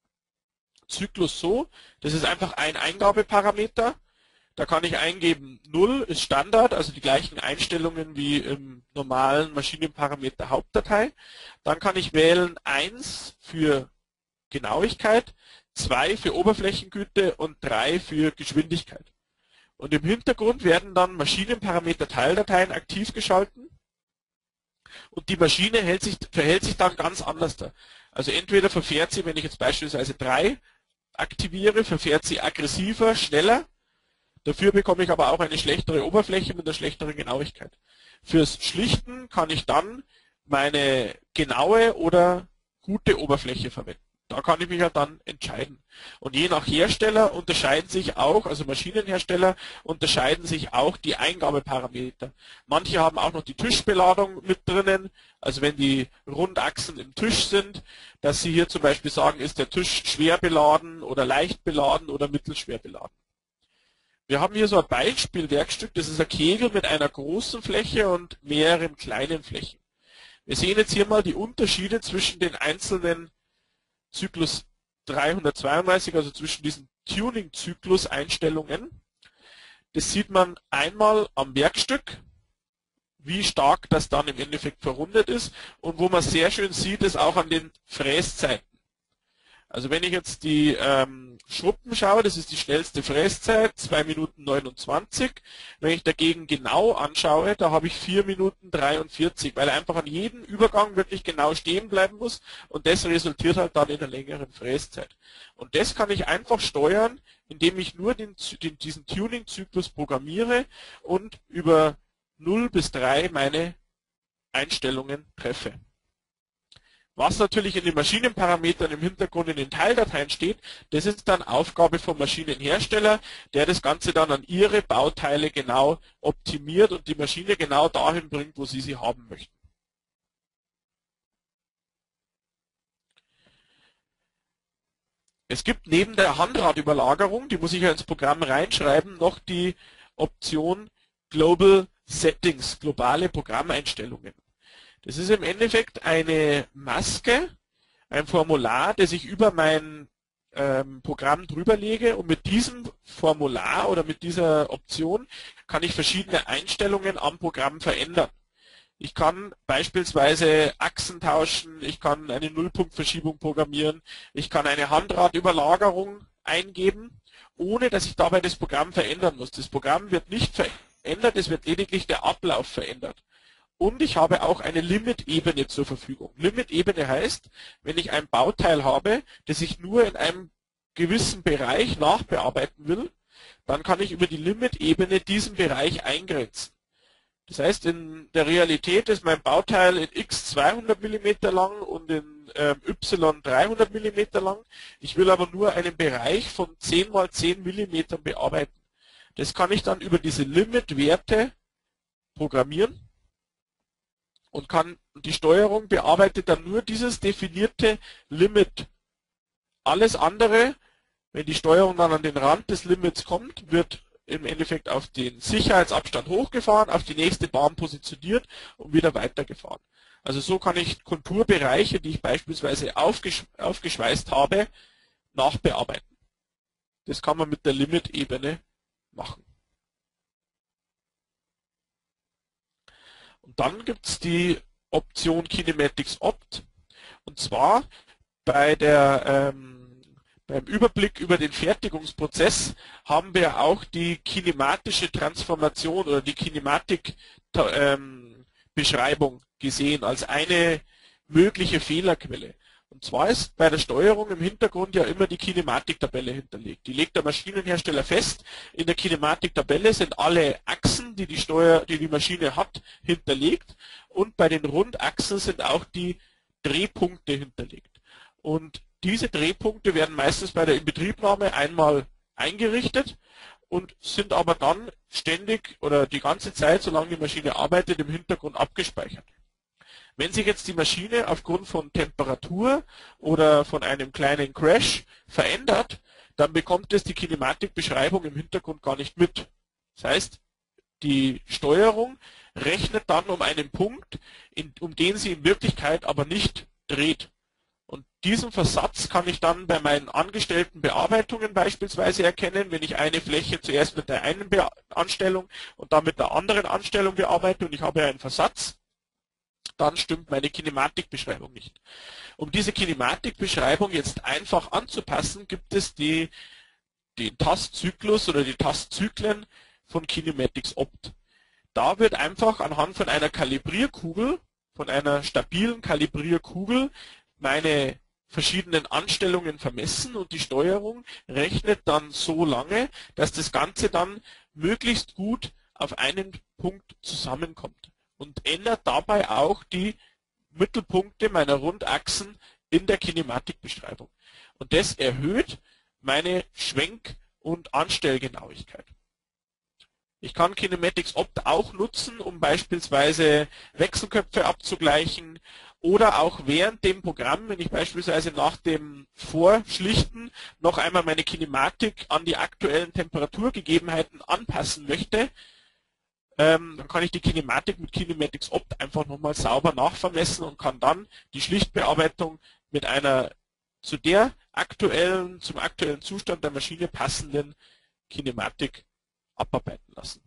A: Zyklus so, das ist einfach ein Eingabeparameter. Da kann ich eingeben 0 ist Standard, also die gleichen Einstellungen wie im normalen Maschinenparameter Hauptdatei. Dann kann ich wählen 1 für Genauigkeit, 2 für Oberflächengüte und 3 für Geschwindigkeit. Und im Hintergrund werden dann Maschinenparameter Teildateien aktiv geschalten und die Maschine verhält sich dann ganz anders da. Also entweder verfährt sie, wenn ich jetzt beispielsweise 3 aktiviere, verfährt sie aggressiver, schneller. Dafür bekomme ich aber auch eine schlechtere Oberfläche mit einer schlechteren Genauigkeit. Fürs Schlichten kann ich dann meine genaue oder gute Oberfläche verwenden. Da kann ich mich halt dann entscheiden. Und je nach Hersteller unterscheiden sich auch, also Maschinenhersteller, unterscheiden sich auch die Eingabeparameter. Manche haben auch noch die Tischbeladung mit drinnen, also wenn die Rundachsen im Tisch sind, dass sie hier zum Beispiel sagen, ist der Tisch schwer beladen oder leicht beladen oder mittelschwer beladen. Wir haben hier so ein Beispielwerkstück, das ist ein Kegel mit einer großen Fläche und mehreren kleinen Flächen. Wir sehen jetzt hier mal die Unterschiede zwischen den einzelnen Zyklus 332, also zwischen diesen Tuning-Zyklus-Einstellungen. Das sieht man einmal am Werkstück, wie stark das dann im Endeffekt verrundet ist und wo man sehr schön sieht, ist auch an den Fräszeiten. Also wenn ich jetzt die Schruppen schaue, das ist die schnellste Fräszeit, 2 Minuten 29. Wenn ich dagegen genau anschaue, da habe ich 4 Minuten 43, weil er einfach an jedem Übergang wirklich genau stehen bleiben muss und das resultiert halt dann in einer längeren Fräszeit. Und das kann ich einfach steuern, indem ich nur diesen Tuning-Zyklus programmiere und über 0 bis 3 meine Einstellungen treffe. Was natürlich in den Maschinenparametern im Hintergrund in den Teildateien steht, das ist dann Aufgabe vom Maschinenhersteller, der das Ganze dann an ihre Bauteile genau optimiert und die Maschine genau dahin bringt, wo sie haben möchten. Es gibt neben der Handradüberlagerung, die muss ich ja ins Programm reinschreiben, noch die Option Global Settings, globale Programmeinstellungen. Das ist im Endeffekt eine Maske, ein Formular, das ich über mein Programm drüber lege und mit diesem Formular oder mit dieser Option kann ich verschiedene Einstellungen am Programm verändern. Ich kann beispielsweise Achsen tauschen, ich kann eine Nullpunktverschiebung programmieren, ich kann eine Handradüberlagerung eingeben, ohne dass ich dabei das Programm verändern muss. Das Programm wird nicht verändert, es wird lediglich der Ablauf verändert. Und ich habe auch eine Limit-Ebene zur Verfügung. Limit-Ebene heißt, wenn ich ein Bauteil habe, das ich nur in einem gewissen Bereich nachbearbeiten will, dann kann ich über die Limit-Ebene diesen Bereich eingrenzen. Das heißt, in der Realität ist mein Bauteil in X 200 mm lang und in Y 300 mm lang. Ich will aber nur einen Bereich von 10 mal 10 mm bearbeiten. Das kann ich dann über diese Limit-Werte programmieren und die Steuerung bearbeitet dann nur dieses definierte Limit. Alles andere, wenn die Steuerung dann an den Rand des Limits kommt, wird im Endeffekt auf den Sicherheitsabstand hochgefahren, auf die nächste Bahn positioniert und wieder weitergefahren. Also so kann ich Konturbereiche, die ich beispielsweise aufgeschweißt habe, nachbearbeiten. Das kann man mit der Limit-Ebene machen. Und dann gibt es die Option Kinematics Opt. Und zwar beim Überblick über den Fertigungsprozess haben wir auch die kinematische Transformation oder die Kinematik-Beschreibung gesehen als eine mögliche Fehlerquelle. Und zwar ist bei der Steuerung im Hintergrund ja immer die Kinematik-Tabelle hinterlegt. Die legt der Maschinenhersteller fest. In der Kinematik-Tabelle sind alle Achsen, die die Maschine hat, hinterlegt. Und bei den Rundachsen sind auch die Drehpunkte hinterlegt. Und diese Drehpunkte werden meistens bei der Inbetriebnahme einmal eingerichtet und sind aber dann ständig oder die ganze Zeit, solange die Maschine arbeitet, im Hintergrund abgespeichert. Wenn sich jetzt die Maschine aufgrund von Temperatur oder von einem kleinen Crash verändert, dann bekommt es die Kinematikbeschreibung im Hintergrund gar nicht mit. Das heißt, die Steuerung rechnet dann um einen Punkt, um den sie in Wirklichkeit aber nicht dreht. Und diesen Versatz kann ich dann bei meinen angestellten Bearbeitungen beispielsweise erkennen, wenn ich eine Fläche zuerst mit der einen Anstellung und dann mit der anderen Anstellung bearbeite und ich habe einen Versatz, dann stimmt meine Kinematikbeschreibung nicht. Um diese Kinematikbeschreibung jetzt einfach anzupassen, gibt es den Tastzyklus oder die Tastzyklen von Kinematics Opt. Da wird einfach anhand von einer Kalibrierkugel, von einer stabilen Kalibrierkugel, meine verschiedenen Anstellungen vermessen und die Steuerung rechnet dann so lange, dass das Ganze dann möglichst gut auf einen Punkt zusammenkommt und ändert dabei auch die Mittelpunkte meiner Rundachsen in der Kinematikbeschreibung. Und das erhöht meine Schwenk- und Anstellgenauigkeit. Ich kann Kinematics Opt auch nutzen, um beispielsweise Wechselköpfe abzugleichen oder auch während dem Programm, wenn ich beispielsweise nach dem Vorschlichten noch einmal meine Kinematik an die aktuellen Temperaturgegebenheiten anpassen möchte, dann kann ich die Kinematik mit Kinematics Opt einfach nochmal sauber nachvermessen und kann dann die Schlichtbearbeitung mit einer zum aktuellen Zustand der Maschine passenden Kinematik abarbeiten lassen.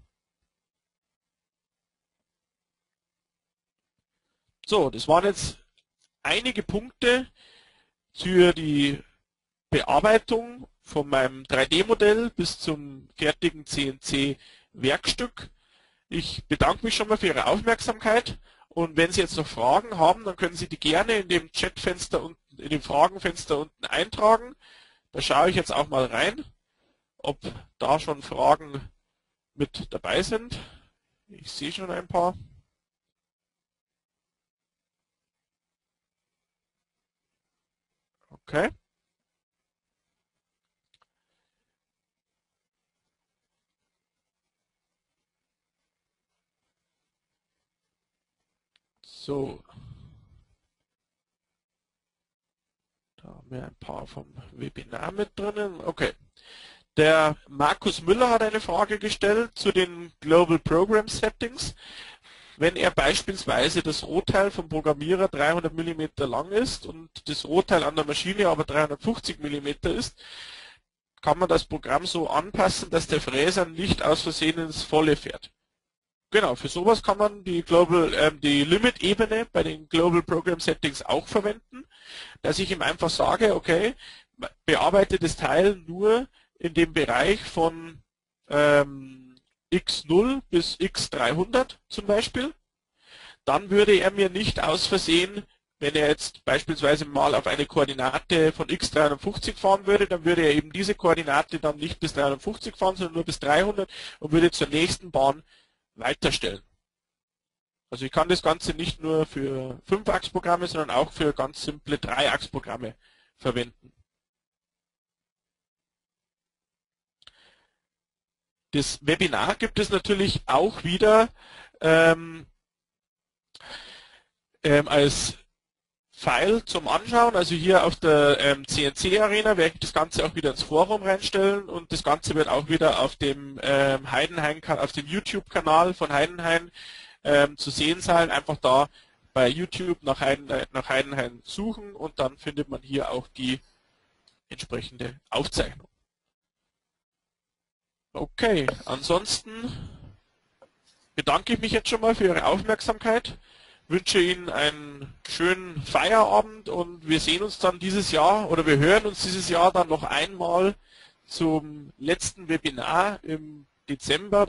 A: So, das waren jetzt einige Punkte für die Bearbeitung von meinem 3D-Modell bis zum fertigen CNC-Werkstück. Ich bedanke mich schon mal für Ihre Aufmerksamkeit und wenn Sie jetzt noch Fragen haben, dann können Sie die gerne in dem Chatfenster unten, in dem Fragenfenster unten eintragen. Da schaue ich jetzt auch mal rein, ob da schon Fragen mit dabei sind. Ich sehe schon ein paar. Okay. So. Da haben wir ein paar vom Webinar mit drinnen. Okay. Der Markus Müller hat eine Frage gestellt zu den Global Program Settings. Wenn er beispielsweise das Rohteil vom Programmierer 300 mm lang ist und das Rohteil an der Maschine aber 350 mm ist, kann man das Programm so anpassen, dass der Fräser nicht aus Versehen ins Volle fährt. Genau, für sowas kann man die Limit-Ebene bei den Global Program Settings auch verwenden, dass ich ihm einfach sage, okay, bearbeite das Teil nur in dem Bereich von x0 bis x300 zum Beispiel. Dann würde er mir nicht aus Versehen, wenn er jetzt beispielsweise mal auf eine Koordinate von x350 fahren würde, dann würde er eben diese Koordinate dann nicht bis 350 fahren, sondern nur bis 300 und würde zur nächsten Bahn weiterstellen. Also ich kann das Ganze nicht nur für 5-Achs-Programme, sondern auch für ganz simple 3-Achs-Programme verwenden. Das Webinar gibt es natürlich auch wieder als File zum Anschauen. Also hier auf der CNC Arena werde ich das Ganze auch wieder ins Forum reinstellen und das Ganze wird auch wieder auf dem auf dem YouTube-Kanal von Heidenhain zu sehen sein. Einfach da bei YouTube nach Heidenhain suchen und dann findet man hier auch die entsprechende Aufzeichnung. Okay, ansonsten bedanke ich mich jetzt schon mal für Ihre Aufmerksamkeit, wünsche Ihnen einen schönen Feierabend und wir sehen uns dann dieses Jahr oder wir hören uns dieses Jahr dann noch einmal zum letzten Webinar im Dezember.